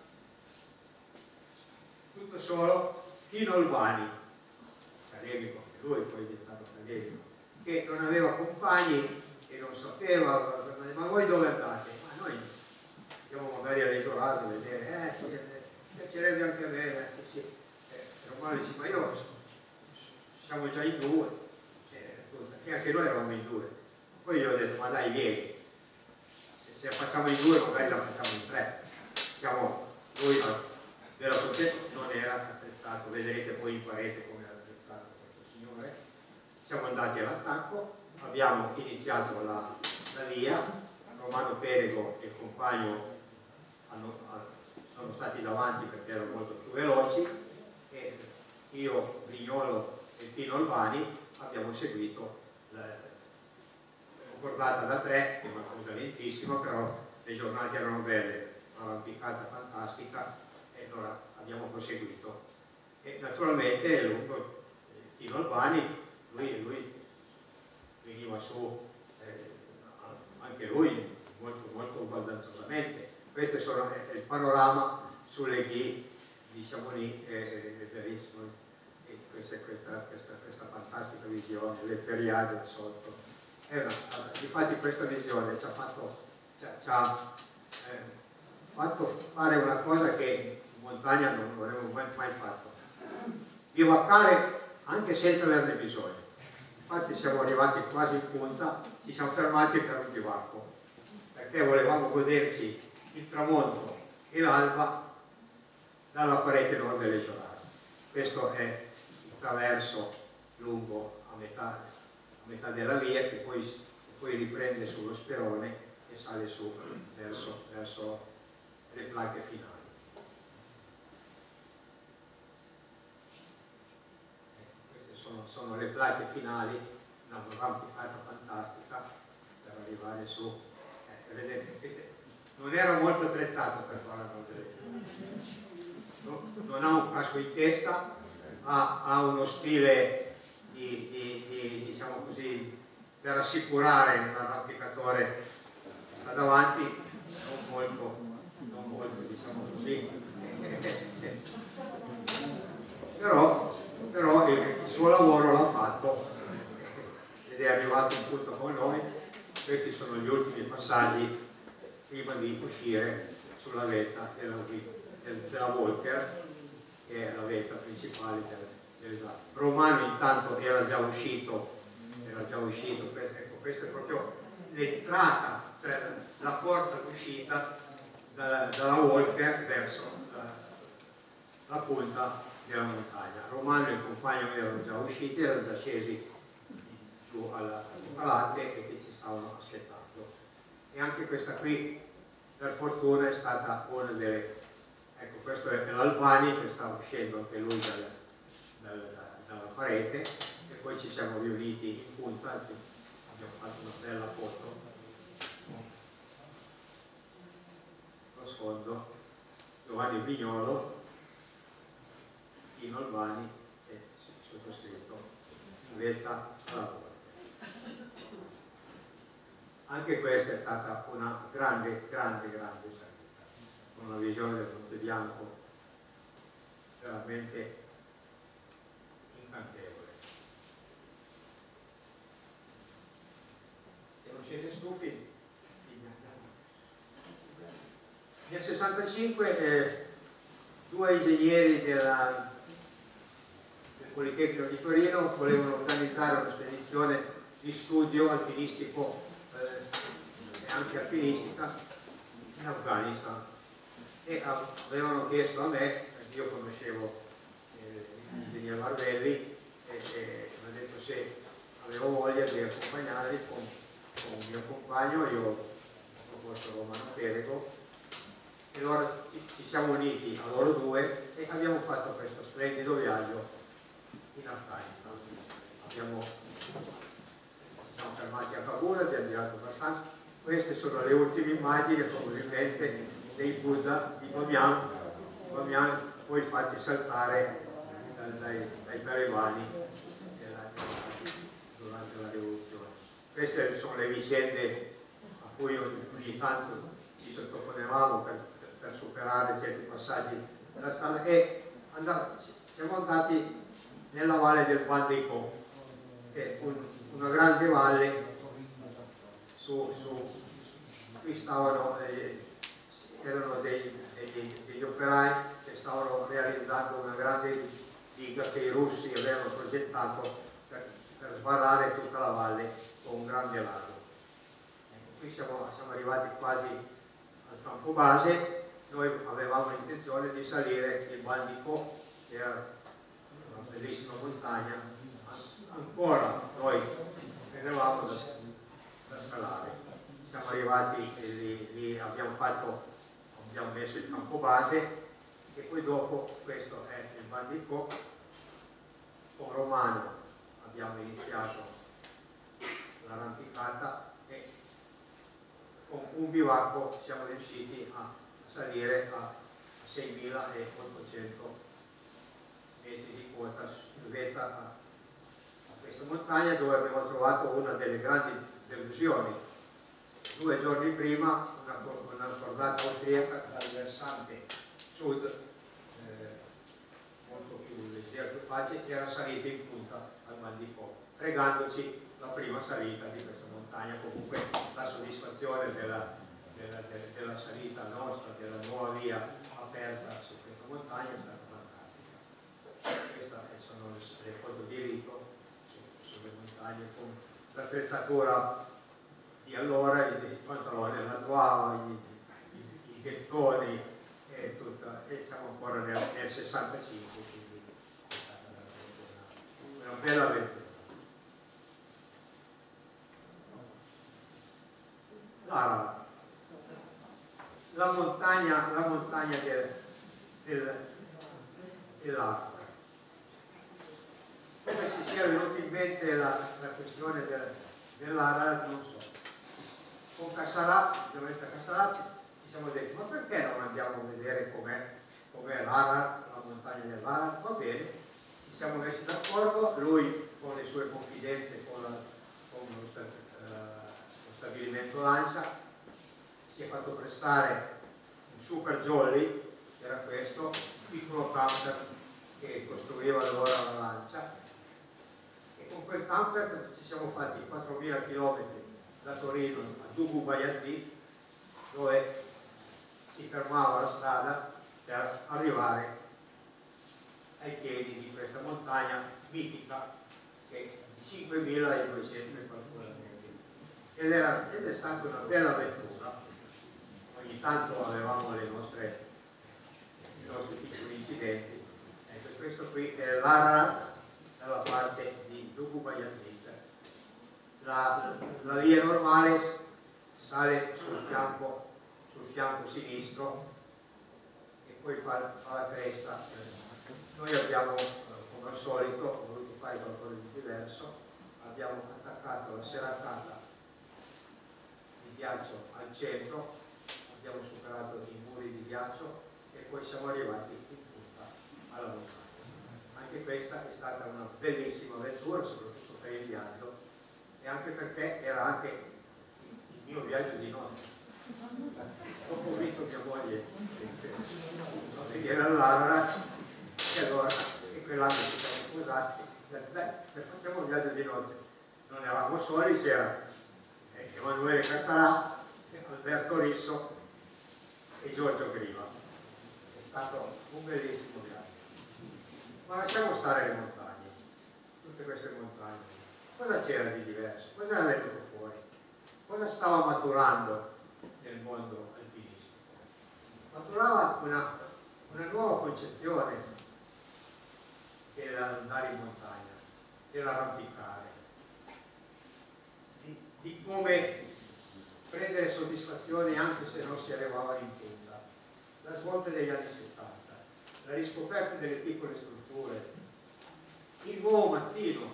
tutto solo Tino Albani, accademico anche lui, poi è diventato accademico, che non aveva compagni e non sapeva, ma voi dove andate? Ma noi andiamo magari all'Isolate a vedere, piacerebbe anche a me, Romano dice, ma io siamo già in due, e anche noi eravamo in due. Poi io ho detto, ma dai, vieni, se la facciamo in due magari la facciamo in tre. Lui della progetto non era attrezzato, vedrete poi in parete come era attrezzato questo signore. Siamo andati all'attacco, abbiamo iniziato la via, Romano Perego e il compagno sono stati davanti perché erano molto più veloci, e io, Brignolo e Tino Albani abbiamo seguito la cordata da 3, che è una cosa lentissima, però le giornate erano belle, un'arrampicata fantastica, e allora abbiamo proseguito. E naturalmente lungo Tino Albani, lui veniva su anche lui molto, molto baldanzosamente. Questo è il panorama sulle ghi di Chamonix, è verissimo. Questa fantastica visione, le periade sotto. Infatti questa visione ci ha fatto fare una cosa che in montagna non avevo mai fatto, bivaccare anche senza averne bisogno. Infatti siamo arrivati quasi in punta, ci siamo fermati per un bivacco, perché volevamo goderci il tramonto e l'alba dalla parete nord delle Isolate. Questo è traverso lungo a metà della via, che poi riprende sullo Sperone e sale su verso le placche finali. Queste sono le placche finali, una arrampicata fantastica per arrivare su. Vedete, non era molto attrezzato per fare la nord, non ha un casco in testa, ha uno stile diciamo così, per assicurare un arrampicatore sta davanti, non molto diciamo così, però il suo lavoro l'ha fatto ed è arrivato in punto con noi. Questi sono gli ultimi passaggi prima di uscire sulla vetta della Walker, che è la vetta principale dell'Isolate. Romano intanto era già uscito, ecco, questa è proprio l'entrata, cioè la porta d'uscita dalla Walker verso la punta della montagna. Romano e il compagno erano già usciti, erano già scesi su alla calate e che ci stavano aspettando. E anche questa qui, per fortuna, è stata una delle... Ecco, questo è l'Albani che sta uscendo anche lui dalla parete, e poi ci siamo riuniti in punta, abbiamo fatto una bella foto, lo sfondo, Giovanni Vignolo, Pino Albani e sottoscritto in vetta alla morte. Anche questa è stata una grande salita, con una visione del Monte Bianco veramente incantevole. Se non siete stufi, nel 65 due ingegneri del Politecnico di Torino volevano organizzare una spedizione di studio alpinistico e anche alpinistica in Afghanistan, e avevano chiesto a me, perché io conoscevo l'ingegnere Marvelli, e mi ha detto se avevo voglia di accompagnarli con un mio compagno. Io ho proposto Romano Perego, e allora ci siamo uniti a loro due e abbiamo fatto questo splendido viaggio in Afghanistan. Ci siamo fermati a Kabul, abbiamo girato abbastanza. Queste sono le ultime immagini probabilmente dei Buddha di Bamiyan, poi fatti saltare dai talebani durante la rivoluzione. Queste sono le vicende a cui ogni tanto ci sottoponevamo per superare certi passaggi della strada, e siamo andati nella valle del Bandiko, che è una grande valle. Qui erano degli operai che stavano realizzando una grande diga che i russi avevano progettato per sbarrare tutta la valle con un grande lago. Qui siamo arrivati quasi al campo base. Noi avevamo l'intenzione di salire il Bandiko, che era una bellissima montagna. Ancora noi venivamo da scalare. Siamo arrivati lì abbiamo messo il campo base, e poi dopo questo è il Bandiko. Con Romano abbiamo iniziato l'arrampicata, e con un bivacco siamo riusciti a salire a 6.800 metri di quota in vetta a questa montagna, dove abbiamo trovato una delle grandi delusioni. 2 giorni prima una cordata austriaca dal versante sud, molto più leggera, più facile, era salita in punta al Bandiko, fregandoci la prima salita di questa montagna. Comunque la soddisfazione della salita nostra, della nuova via aperta su questa montagna, è stata fantastica. Queste sono le foto di rito sulle montagne, con l'attrezzatura di allora, i pantaloni alla toava, i gettoni e tutto, e siamo ancora nel 65, quindi è stata veramente una bella avventura. La montagna dell'Africa. Come si sia venuta in mente la questione dell'Ararat, non so. Con Cassarà, ci siamo detti, ma perché non andiamo a vedere com'è l'Ararat, la montagna dell'Ararat? Va bene, ci siamo messi d'accordo, lui con le sue confidenze con lo stabilimento Lancia si è fatto prestare un super jolly, che era questo, un piccolo camper che costruiva allora la Lancia, e con quel camper ci siamo fatti 4.000 km da Torino a Dugu Bayazid, dove si fermava la strada per arrivare ai piedi di questa montagna mitica, che è di 5.200 e qualcosa metri. Ed è stata una bella avventura. Ogni tanto avevamo i nostri piccoli incidenti. Ecco, questo qui è l'Ararat dalla parte di Dugu Bayazid. La via normale sale sul fianco sinistro e poi fa la cresta. Noi abbiamo, come al solito, voluto fare qualcosa di diverso, la seratata di ghiaccio al centro, abbiamo superato i muri di ghiaccio e poi siamo arrivati in punta alla montagna. Anche questa è stata una bellissima avventura, soprattutto per il viaggio, e anche perché era anche il mio viaggio di notte. Dopo ho visto mia moglie non venire all'Aura, e allora quell'anno ci siamo scusati, facciamo un viaggio di notte. Non eravamo soli, c'era Emanuele Casarà, Alberto Risso e Giorgio Griva. È stato un bellissimo viaggio. Ma lasciamo stare le montagne, tutte queste montagne. Cosa c'era di diverso? Cosa era venuto fuori? Cosa stava maturando nel mondo alpinistico? Maturava una nuova concezione dell'andare in montagna, dell'arrampicare, di come prendere soddisfazione anche se non si arrivava in punta. La svolta degli anni 70, la riscoperta delle piccole strutture, il nuovo mattino,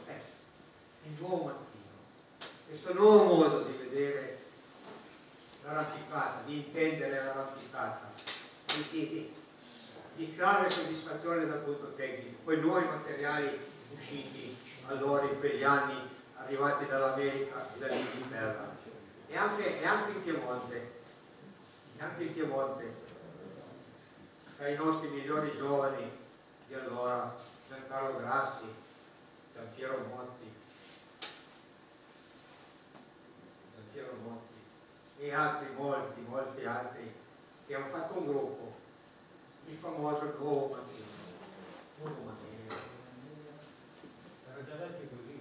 questo nuovo modo di vedere l'arrampicata, di intendere l'arrampicata, di trarre soddisfazione dal punto tecnico, quei nuovi materiali usciti allora in quegli anni, arrivati dall'America e dall'Inghilterra, e anche in Piemonte, tra i nostri migliori giovani di allora, Giancarlo Grassi, Giampiero Monti e altri, molti altri, che hanno fatto un gruppo, il famoso Nuovo Mattino. Era già vecchio così.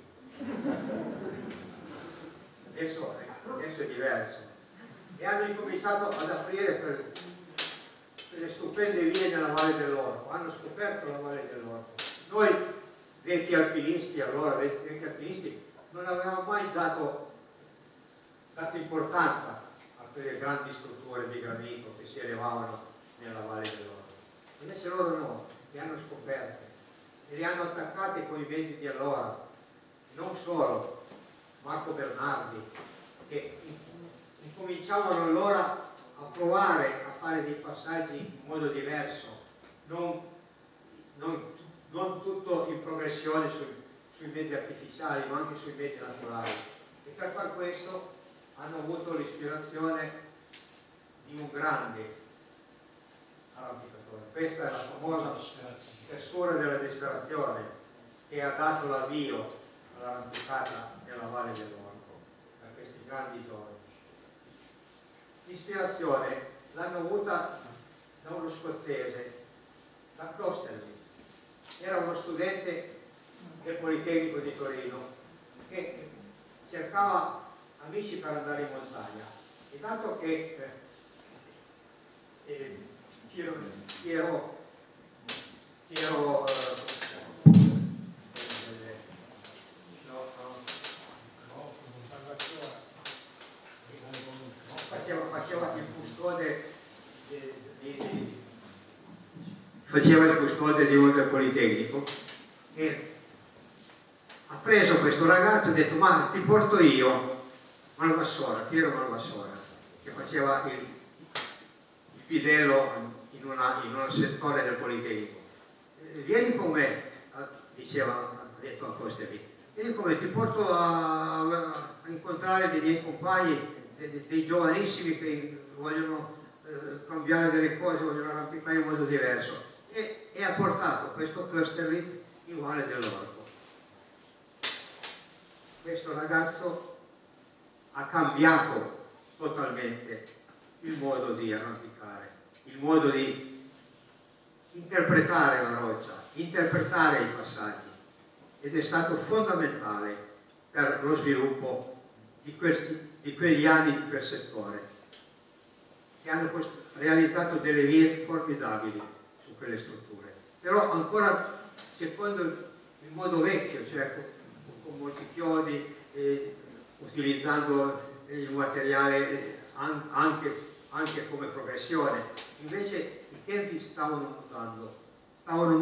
Adesso è diverso. E hanno incominciato ad aprire per le stupende vie nella Valle dell'Orco, hanno scoperto la Valle dell'Orco. Noi, vecchi alpinisti, non avevamo mai dato importanza a quelle grandi strutture di granito che si elevavano nella Valle dell'Orco. Invece loro no, le hanno scoperte e le hanno attaccate con i venti di allora. Non solo, Marco Bernardi, che incominciavano allora a provare a fare dei passaggi in modo diverso, non tutto in progressione sui mezzi artificiali, ma anche sui mezzi naturali. E per far questo hanno avuto l'ispirazione di un grande arrampicatore. Questa è la famosa fessura della disperazione che ha dato l'avvio all'arrampicata nella Valle dell'Orco da questi grandi giovani. L'ispirazione l'hanno avuta da uno scozzese, da Costelli. Era uno studente del Politecnico di Torino che cercava amici per andare in montagna, e dato che Piero faceva il custode di uno del Politecnico, e ha preso questo ragazzo e ha detto: ma ti porto io Malvassora, Piero Malvassora, che faceva il bidello in un settore del Politecnico. Vieni con me, ha detto a Costelli, vieni con me, ti porto a incontrare dei miei compagni, dei giovanissimi che vogliono cambiare delle cose, vogliono arrampicare in modo diverso. E ha portato questo Costelli in Valle dell'Orco. Questo ragazzo ha cambiato totalmente il modo di arrampicare, il modo di interpretare la roccia, interpretare i passaggi, ed è stato fondamentale per lo sviluppo di quegli anni di quel settore, che hanno realizzato delle vie formidabili su quelle strutture, però ancora secondo il modo vecchio, cioè con molti chiodi, utilizzando il materiale anche come progressione. Invece i tempi stavano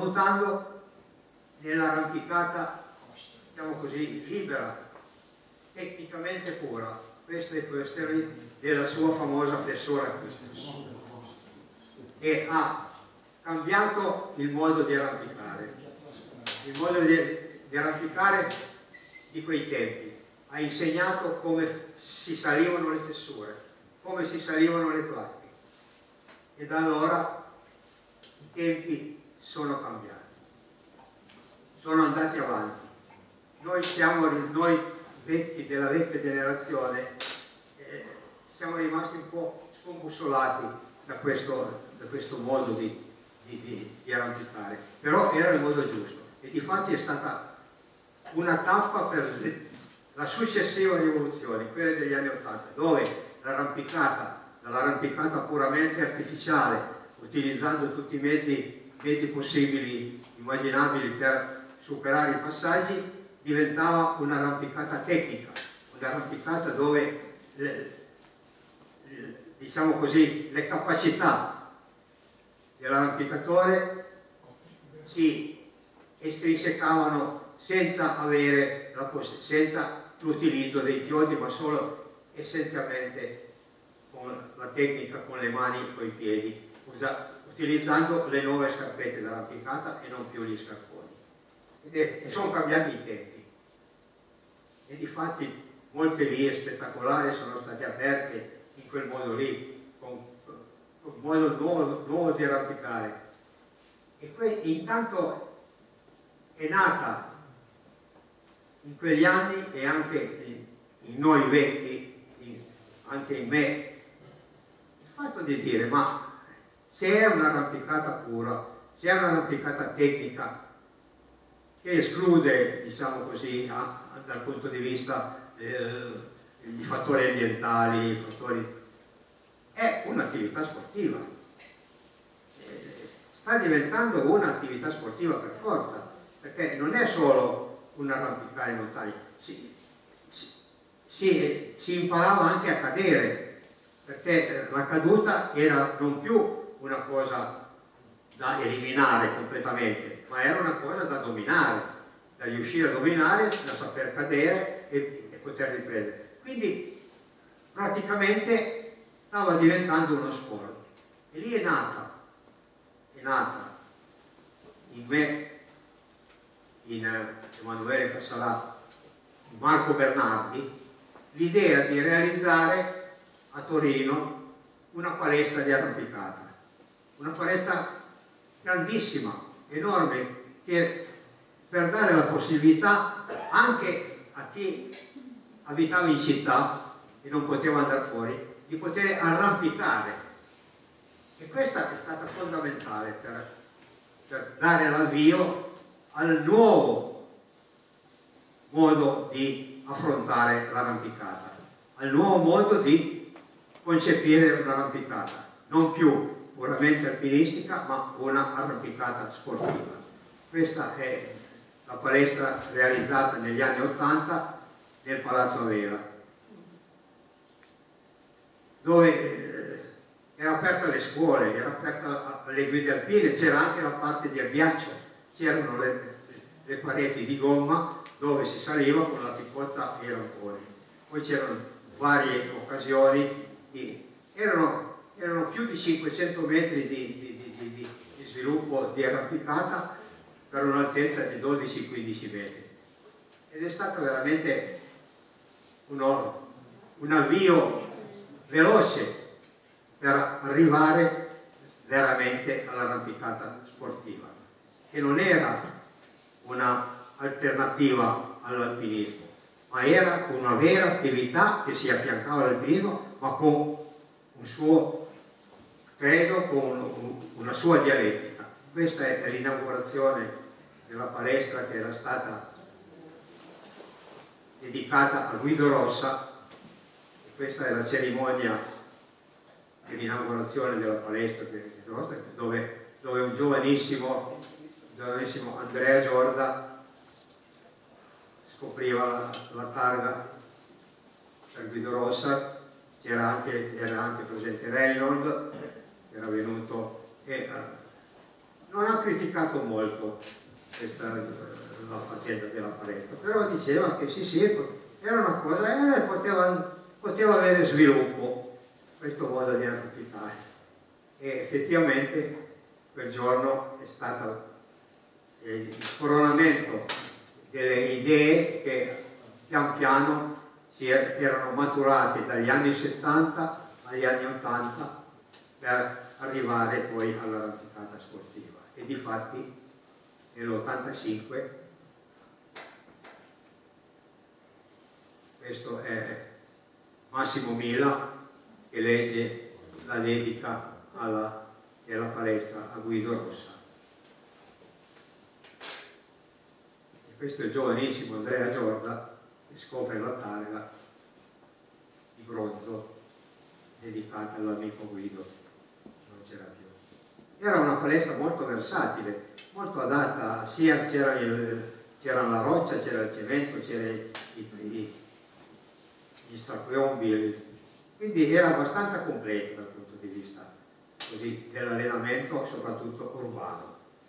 mutando nell'arrampicata, diciamo così, libera, tecnicamente pura. Questo è questo della sua famosa flessora acustica, e ha cambiato il modo di arrampicare, il modo di arrampicare di quei tempi. Ha insegnato come si salivano le fessure, come si salivano le placche, e da allora i tempi sono cambiati, sono andati avanti. Noi vecchi della vecchia generazione siamo rimasti un po' scombussolati da questo modo di arrampicare, però era il modo giusto, e difatti è stata una tappa per la successiva rivoluzione, quella degli anni '80, dove dall'arrampicata puramente artificiale, utilizzando tutti i mezzi possibili, immaginabili per superare i passaggi, diventava un'arrampicata tecnica, un'arrampicata dove diciamo così, le capacità dell'arrampicatore si estrinsecavano senza l'utilizzo dei chiodi, ma solo essenzialmente con la tecnica, con le mani e con i piedi, utilizzando le nuove scarpette d'arrampicata e non più gli scarponi. E sono cambiati i tempi, e difatti molte vie spettacolari sono state aperte in quel modo lì, con un modo nuovo di arrampicare. E intanto è nata in quegli anni, e anche in noi vecchi, anche in me, il fatto di dire: ma se è un'arrampicata pura, se è un'arrampicata tecnica che esclude, diciamo così, dal punto di vista i fattori ambientali, è un'attività sportiva, sta diventando un'attività sportiva per forza, perché non è solo un arrampicare in montagna, si imparava anche a cadere, perché la caduta era non più una cosa da eliminare completamente, ma era una cosa da dominare, da riuscire a dominare, da saper cadere e poter riprendere. Quindi praticamente stava diventando uno sport, e lì è nata in me, in Emanuele Cassalà, in Marco Bernardi, l'idea di realizzare a Torino una palestra di arrampicata, una palestra grandissima, enorme, che per dare la possibilità anche a chi abitava in città e non poteva andare fuori di poter arrampicare. E questa è stata fondamentale per dare l'avvio al nuovo modo di affrontare l'arrampicata, al nuovo modo di concepire un'arrampicata, non più puramente alpinistica, ma una arrampicata sportiva. Questa è la palestra realizzata negli anni '80 nel Palazzo Avela, dove era aperta alle scuole, era aperta alle guide alpine, c'era anche la parte di ghiaccio, c'erano le pareti di gomma dove si saliva con la piccozza e i ramponi. Poi c'erano varie occasioni, erano più di 500 metri di sviluppo di arrampicata per un'altezza di 12-15 metri. Ed è stato veramente un avvio veloce per arrivare veramente all'arrampicata sportiva, che non era un'alternativa all'alpinismo, ma era una vera attività che si affiancava all'alpinismo, ma con un suo credo, con una sua dialettica. Questa è l'inaugurazione della palestra che era stata dedicata a Guido Rossa, e questa è la cerimonia dell'inaugurazione della palestra dove un giovanissimo Andrea Giorda scopriva la targa per Guido Rossa. Era anche presente Reynold, era venuto, e non ha criticato molto la faccenda della palestra, però diceva che sì, era una cosa, poteva avere sviluppo questo modo di arrampicare, e effettivamente quel giorno è stato il coronamento delle idee che pian piano erano maturate dagli anni 70 agli anni 80 per arrivare poi all'arrampicata sportiva. E difatti nell'85 questo è Massimo Mila che legge la dedica della palestra a Guido Rossa. E questo è il giovanissimo Andrea Giorda che scopre la targa di bronzo dedicata all'amico Guido, non c'era più. Era una palestra molto versatile, molto adatta, sia c'era la roccia, c'era il cemento, c'era gli strapiombi, quindi era abbastanza completa dal punto di vista così dell'allenamento, soprattutto urbano.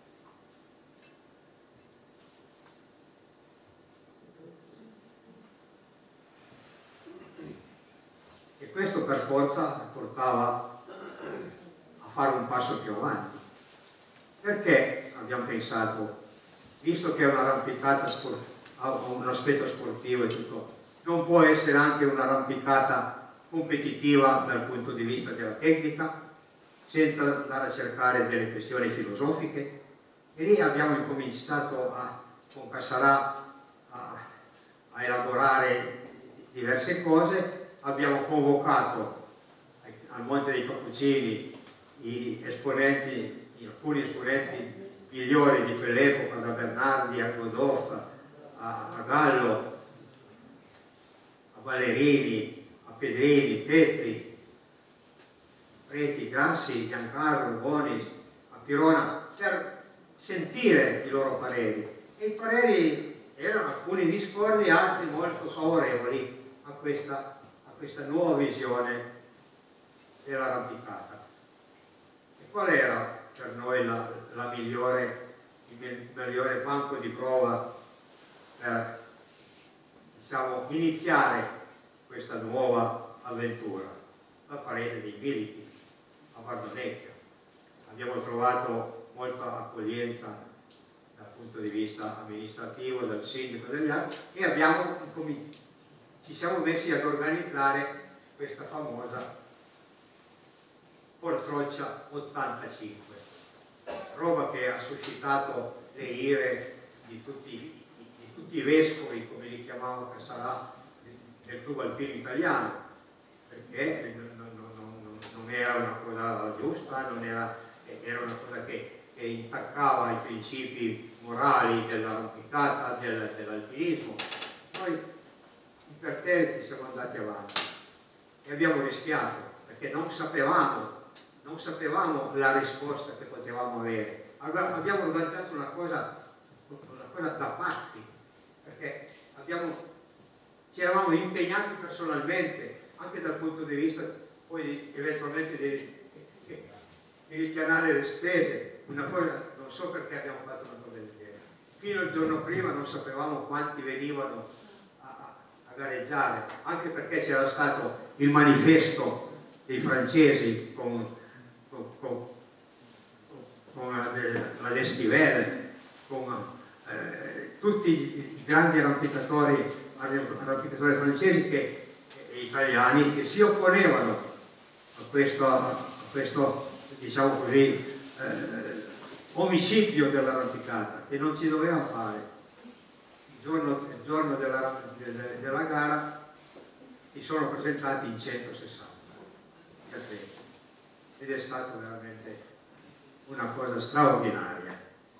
E questo per forza portava a fare un passo più avanti. Perché abbiamo pensato, visto che è un'arrampicata ha un aspetto sportivo e tutto, non può essere anche un'arrampicata competitiva dal punto di vista della tecnica, senza andare a cercare delle questioni filosofiche? E lì abbiamo incominciato con Cassarà a elaborare diverse cose. Abbiamo convocato al Monte dei Cappuccini alcuni esponenti migliori di quell'epoca, da Bernardi a Godoff, a Gallo, a Ballerini, a Pedrini, Petri, Preti, Grassi, Giancarlo, Bonis, a Pirona, per sentire i loro pareri. E i pareri erano alcuni discordi, altri molto favorevoli a questa nuova visione dell'arrampicata. E qual era per noi il migliore banco di prova per, diciamo, iniziare questa nuova avventura? La parete dei militi a Bardonecchia. Abbiamo trovato molta accoglienza dal punto di vista amministrativo, dal sindaco e degli altri, e ci siamo messi ad organizzare questa famosa Portroccia 85, roba che ha suscitato le ire di tutti i vescovi, come li chiamava Cassarà, del club alpino italiano, perché non era una cosa giusta, era una cosa che intaccava i principi morali dell'arrampicata, dell'alpinismo. Noi imperterriti siamo andati avanti e abbiamo rischiato, perché non sapevamo la risposta che potevamo avere. Allora abbiamo organizzato una cosa da pazzi, perché ci eravamo impegnati personalmente, anche dal punto di vista poi eventualmente di ripianare le spese, una cosa, non so perché abbiamo fatto una cosa del genere. Fino al giorno prima non sapevamo quanti venivano a gareggiare, anche perché c'era stato il manifesto dei francesi con la Destivelle, con tutti i grandi arrampicatori francesi e italiani che si opponevano a questo diciamo così, omicidio dell'arrampicata, che non si doveva fare. Il giorno della gara si sono presentati in 160 atleti ed è stato veramente una cosa straordinaria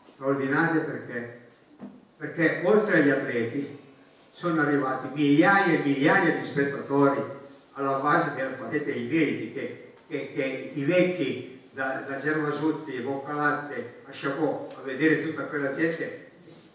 perché oltre agli atleti sono arrivati migliaia e migliaia di spettatori alla base della patente dei meriti che i vecchi da Gervasutti, Boccalatte a Chabot, a vedere tutta quella gente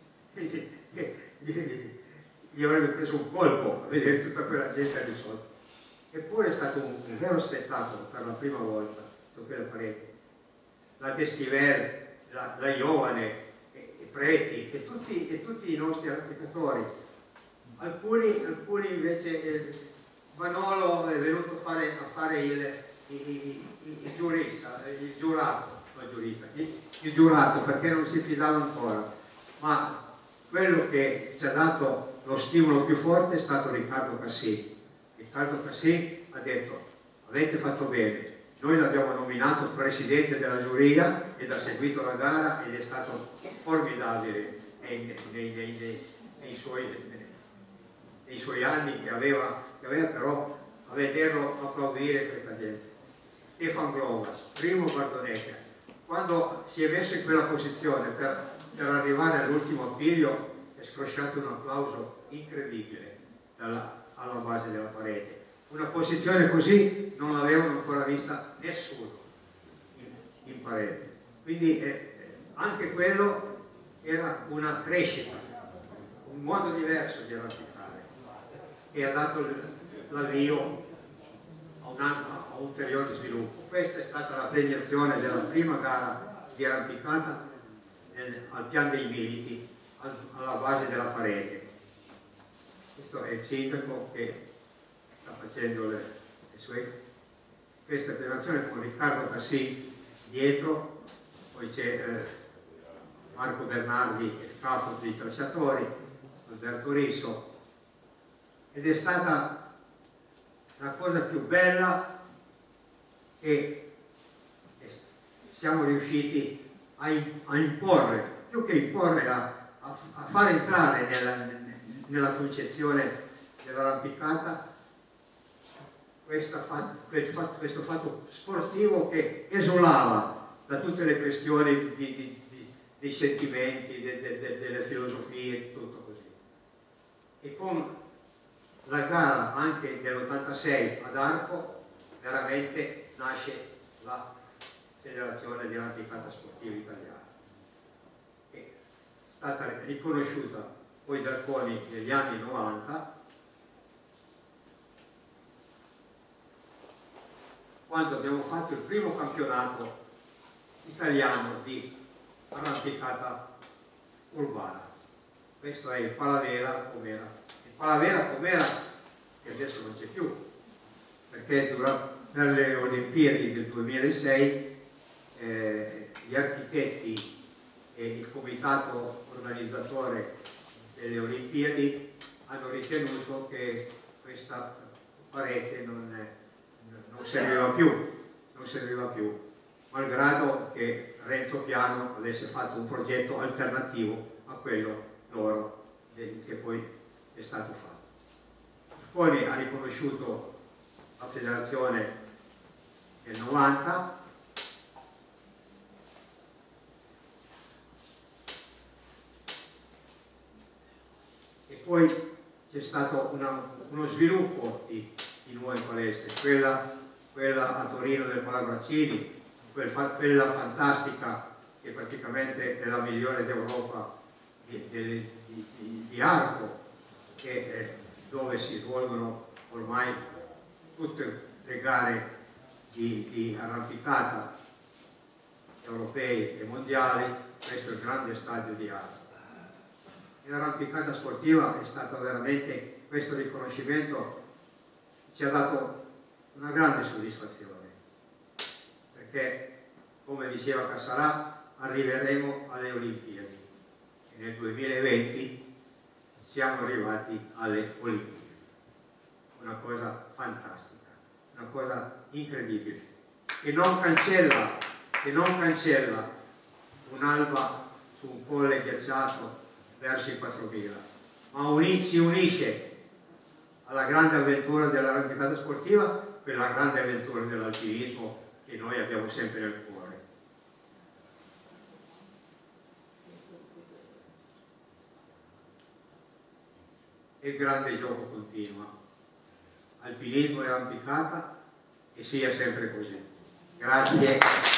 gli avrebbe preso un colpo a vedere tutta quella gente lì sotto. Eppure è stato un vero spettacolo per la prima volta su quelle pareti. La Destivelle, la Giovane, i Preti e tutti i nostri arrampicatori alcuni invece, Manolo è venuto a fare il giurista, il giurato, perché non si fidava ancora, ma quello che ci ha dato lo stimolo più forte è stato Riccardo Cassin. Riccardo Cassin ha detto: avete fatto bene, noi l'abbiamo nominato presidente della giuria ed ha seguito la gara ed è stato formidabile nei suoi anni che aveva però a vederlo applaudire questa gente. Stefan Glovas, primo Bardonecchia, quando si è messo in quella posizione per arrivare all'ultimo appiglio è scrosciato un applauso incredibile alla base della parete. Una posizione così non l'avevano ancora vista nessuno in parete, quindi anche quello era una crescita, un modo diverso di arrampicare, e ha dato l'avvio a ulteriore sviluppo. Questa è stata la premiazione della prima gara di arrampicata al Pian dei Militi, alla base della parete. Questo è il sindaco che sta facendo questa premiazione con Riccardo Cassin dietro, poi c'è Marco Bernardi che è il capo dei tracciatori, Alberto Risso, ed è stata la cosa più bella che siamo riusciti a imporre, più che imporre, a far entrare nella concezione dell'arrampicata questo fatto sportivo che esulava da tutte le questioni dei sentimenti, delle filosofie, tutto così. E con la gara anche dell'86 ad Arco veramente nasce la Federazione di Arrampicata Sportiva Italiana, che è stata riconosciuta poi dal CONI negli anni 90, quando abbiamo fatto il primo campionato italiano di arrampicata urbana. Questo è il Palavera Comera. Il Palavera Comera, che adesso non c'è più, perché per le Olimpiadi del 2006 gli architetti e il comitato organizzatore delle Olimpiadi hanno ritenuto che questa parete non serviva più, malgrado che Renzo Piano avesse fatto un progetto alternativo a quello loro che poi è stato fatto. Poi ha riconosciuto la federazione nel 90, e poi c'è stato uno sviluppo di nuove palestre, quella a Torino del Malagrazzini, quella fantastica che praticamente è la migliore d'Europa di Arco, dove si svolgono ormai tutte le gare di arrampicata europee e mondiali. Questo è il grande stadio di Arco. L'arrampicata sportiva è stata veramente, questo riconoscimento ci ha dato una grande soddisfazione, perché, come diceva Cassarà, arriveremo alle Olimpiadi e nel 2020 siamo arrivati alle Olimpiadi. Una cosa fantastica, una cosa incredibile, che non cancella un'alba su un colle ghiacciato verso i 4000, ma si unisce alla grande avventura dell'arrampicata sportiva, quella grande avventura dell'alpinismo che noi abbiamo sempre nel cuore. E il grande gioco continua, alpinismo e arrampicata, e sia sempre così. Grazie.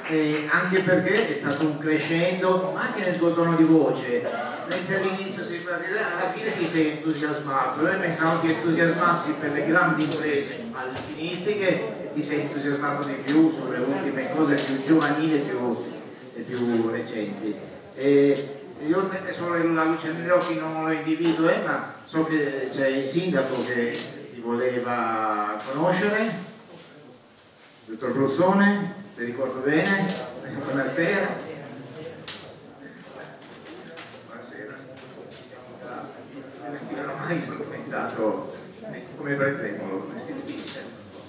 anche perché è stato un crescendo, ma anche nel tuo tono di voce, mentre all'inizio sei alla fine ti sei entusiasmato. Noi pensavamo ti entusiasmassi per le grandi imprese alpinistiche e ti sei entusiasmato di più sulle ultime cose più giovanili e più recenti. Io solo la luce negli occhi non lo individuo, ma so che c'è il sindaco che ti voleva conoscere, dottor Bruzzone, se ricordo bene. Buonasera. Buonasera. Non sono mai sospettato come prezzemolo, come si dice.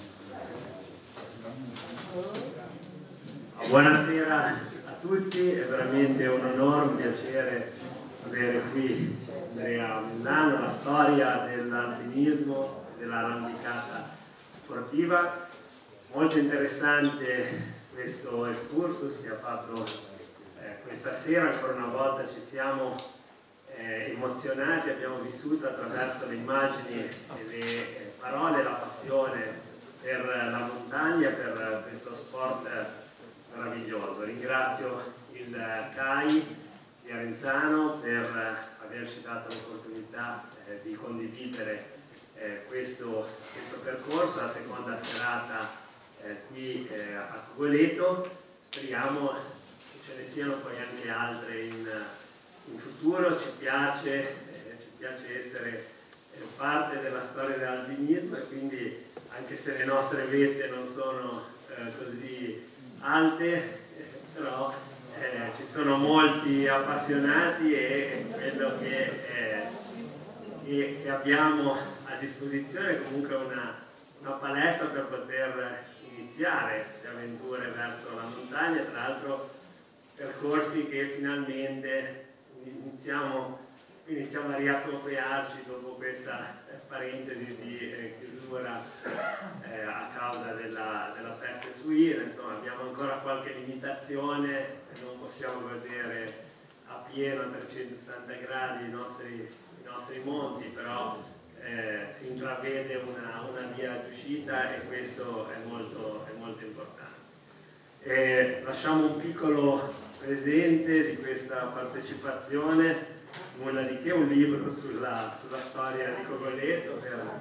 Buonasera a tutti, è veramente un onore, un piacere avere qui Andrea Mellano, la storia dell'alpinismo e dell'arrampicata sportiva. Molto interessante questo excursus che ha fatto questa sera. Ancora una volta ci siamo emozionati, abbiamo vissuto attraverso le immagini e le parole la passione per la montagna, per questo sport meraviglioso. Ringrazio il CAI di Arenzano per averci dato l'opportunità di condividere questo percorso, la seconda serata qui a Cogoleto. Speriamo che ce ne siano poi anche altre in futuro. Ci piace essere parte della storia dell'alpinismo, e quindi anche se le nostre vette non sono così alte, però ci sono molti appassionati, e quello che abbiamo a disposizione è comunque una palestra per poter iniziare le avventure verso la montagna. Tra l'altro percorsi che finalmente iniziamo a riappropriarci dopo questa parentesi di chiusura a causa della peste suina. Insomma, abbiamo ancora qualche limitazione, non possiamo godere a pieno a 360 gradi i nostri monti, però si intravede una via d'uscita, e questo è molto importante. Lasciamo un piccolo presente di questa partecipazione, nulla di che, un libro sulla storia di Cogoleto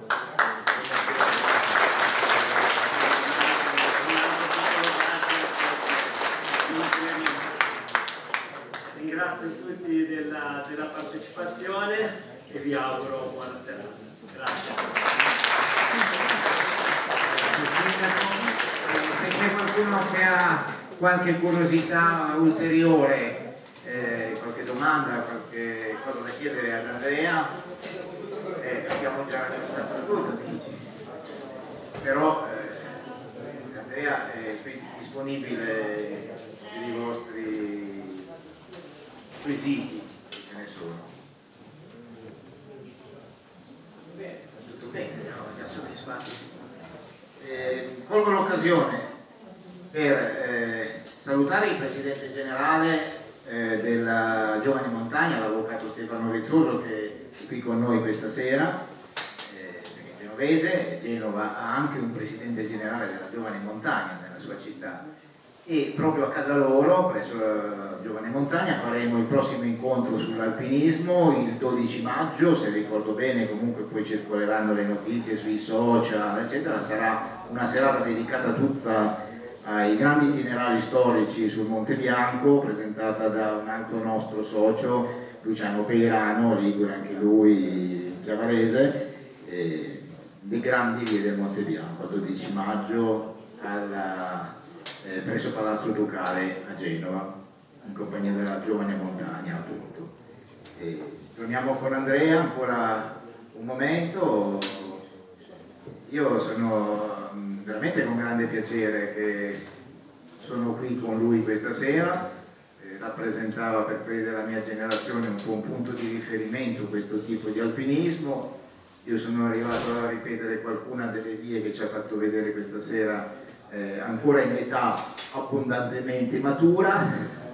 Ringrazio tutti della partecipazione e vi auguro buona serata. Grazie. Se c'è qualcuno che ha qualche curiosità ulteriore, qualche domanda, qualche cosa da chiedere ad Andrea, abbiamo già raccontato tutto, dici. Però Andrea è qui disponibile per i vostri quesiti, se ce ne sono. Bene, tutto bene, siamo già soddisfatti. Colgo l'occasione per salutare il presidente generale della Giovane Montagna, l'avvocato Stefano Vezzoso, che è qui con noi questa sera, perché è genovese. Genova ha anche un presidente generale della Giovane Montagna nella sua città, e proprio a casa loro, presso la Giovane Montagna, faremo il prossimo incontro sull'alpinismo il 12 maggio, se ricordo bene. Comunque poi circoleranno le notizie sui social eccetera. Sarà una serata dedicata tutta ai grandi itinerari storici sul Monte Bianco, presentata da un altro nostro socio, Luciano Peirano, ligure anche lui, chiavarese, dei grandi vie del Monte Bianco, il 12 maggio presso Palazzo Ducale a Genova, in compagnia della Giovane Montagna, appunto. Torniamo con Andrea ancora un momento. Io sono veramente con grande piacere che sono qui con lui questa sera. Rappresentava per quelli della mia generazione un po' un punto di riferimento questo tipo di alpinismo. Io sono arrivato a ripetere qualcuna delle vie che ci ha fatto vedere questa sera, ancora in età abbondantemente matura.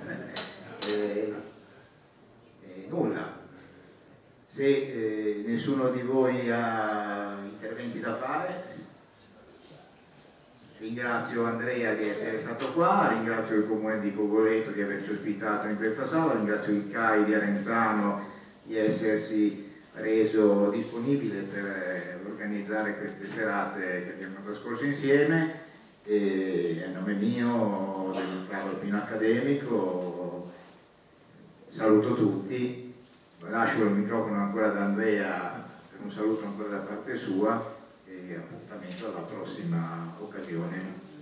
Nulla. Se nessuno di voi ha interventi da fare, Ringrazio Andrea di essere stato qua, ringrazio il Comune di Cogoleto di averci ospitato in questa sala, ringrazio il CAI di Arenzano di essersi reso disponibile per organizzare queste serate che abbiamo trascorso insieme, e a nome mio del Carlo Alpino Accademico saluto tutti, lascio il microfono ancora ad Andrea per un saluto ancora da parte sua e appuntamento alla prossima occasione.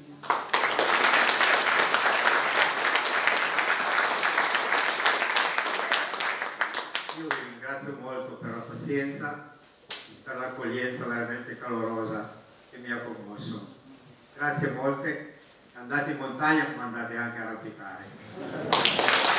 Io vi ringrazio molto per la pazienza, per l'accoglienza veramente calorosa che mi ha commosso. Grazie molte, andate in montagna come andate anche a arrampicare.